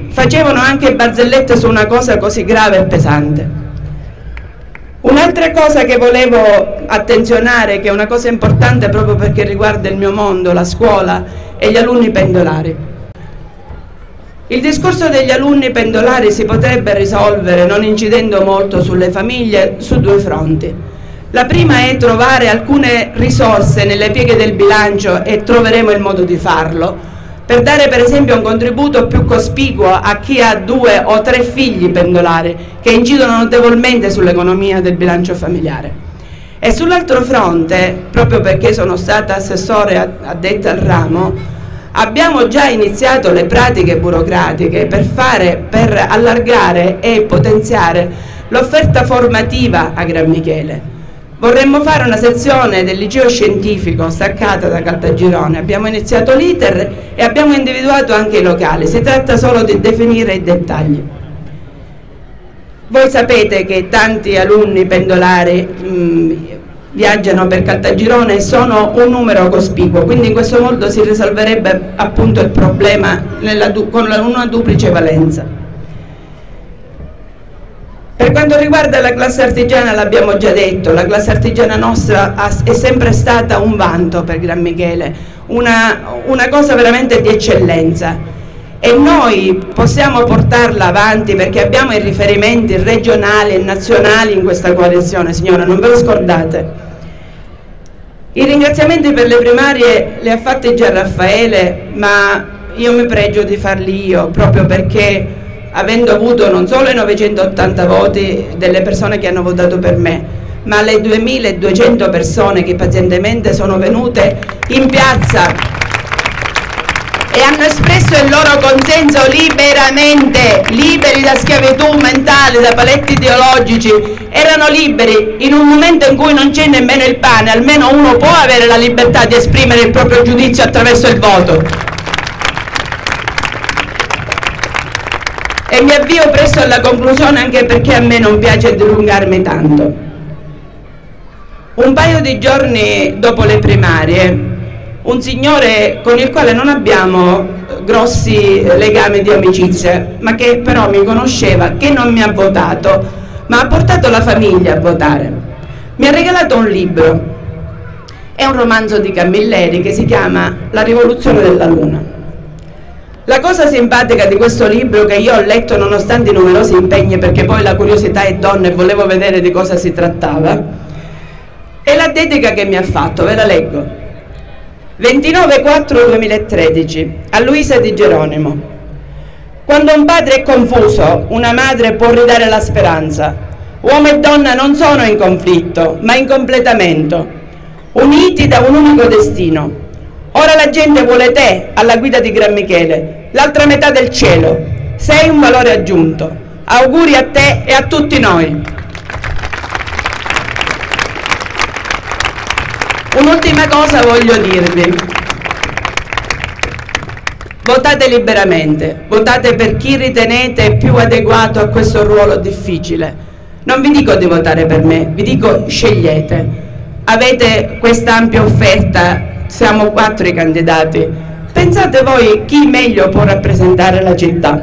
facevano anche barzellette su una cosa così grave e pesante. Un'altra cosa che volevo attenzionare, che è una cosa importante proprio perché riguarda il mio mondo, la scuola e gli alunni pendolari. Il discorso degli alunni pendolari si potrebbe risolvere, non incidendo molto sulle famiglie, su due fronti. La prima è trovare alcune risorse nelle pieghe del bilancio, e troveremo il modo di farlo, per dare per esempio un contributo più cospicuo a chi ha due o tre figli pendolari, che incidono notevolmente sull'economia del bilancio familiare. E sull'altro fronte, proprio perché sono stata assessore addetta al ramo, abbiamo già iniziato le pratiche burocratiche per, fare, per allargare e potenziare l'offerta formativa a Gran Michele. Vorremmo fare una sezione del liceo scientifico staccata da Caltagirone, abbiamo iniziato l'iter e abbiamo individuato anche i locali, si tratta solo di definire i dettagli. Voi sapete che tanti alunni pendolari mh, viaggiano per Caltagirone e sono un numero cospicuo, quindi in questo modo si risolverebbe appunto il problema nella, con una duplice valenza. Per quanto riguarda la classe artigiana, l'abbiamo già detto, la classe artigiana nostra è sempre stata un vanto per Gran Michele, una, una cosa veramente di eccellenza, e noi possiamo portarla avanti perché abbiamo i riferimenti regionali e nazionali in questa coalizione, signora, non ve lo scordate. I ringraziamenti per le primarie li ha fatti già Raffaele, ma io mi pregio di farli io, proprio perché avendo avuto non solo i novecentottanta voti delle persone che hanno votato per me, ma le duemiladuecento persone che pazientemente sono venute in piazza e hanno espresso il loro consenso liberamente, liberi da schiavitù mentale, da paletti ideologici, erano liberi. In un momento in cui non c'è nemmeno il pane, almeno uno può avere la libertà di esprimere il proprio giudizio attraverso il voto. E mi avvio presto alla conclusione, anche perché a me non piace dilungarmi tanto. Un paio di giorni dopo le primarie, un signore con il quale non abbiamo grossi legami di amicizia, ma che però mi conosceva, che non mi ha votato, ma ha portato la famiglia a votare, mi ha regalato un libro. È un romanzo di Camilleri che si chiama La rivoluzione della luna. La cosa simpatica di questo libro, che io ho letto nonostante i numerosi impegni, perché poi la curiosità è donna e volevo vedere di cosa si trattava, è la dedica che mi ha fatto, ve la leggo. ventinove quattro duemilatredici, a Luisa Di Geronimo. Quando un padre è confuso, una madre può ridare la speranza. Uomo e donna non sono in conflitto, ma in completamento, uniti da un unico destino. Ora la gente vuole te alla guida di Gran Michele, l'altra metà del cielo. Sei un valore aggiunto. Auguri a te e a tutti noi. Un'ultima cosa voglio dirvi. Votate liberamente, votate per chi ritenete più adeguato a questo ruolo difficile. Non vi dico di votare per me, vi dico scegliete. Avete questa ampia offerta. Siamo quattro i candidati, pensate voi chi meglio può rappresentare la città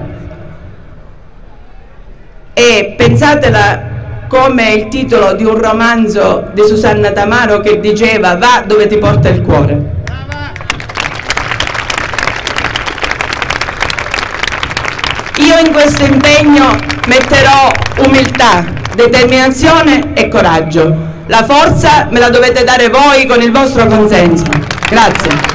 e pensatela come il titolo di un romanzo di Susanna Tamaro che diceva va dove ti porta il cuore. Io in questo impegno metterò umiltà, determinazione e coraggio. La forza me la dovete dare voi con il vostro consenso. Grazie.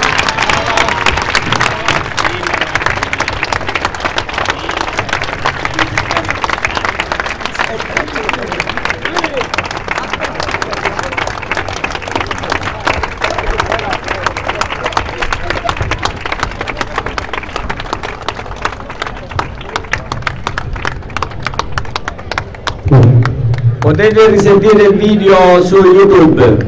Potete risentire il video su YouTube.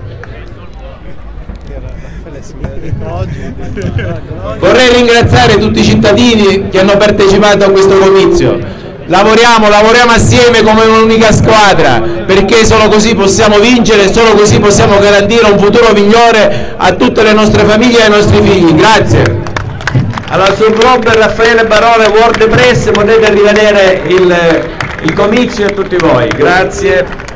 Vorrei ringraziare tutti i cittadini che hanno partecipato a questo comizio. Lavoriamo, lavoriamo assieme come un'unica squadra, perché solo così possiamo vincere, solo così possiamo garantire un futuro migliore a tutte le nostre famiglie e ai nostri figli. Grazie. Allora, sul blog Raffaele Barone WordPress potete rivedere il, il comizio e tutti voi. Grazie.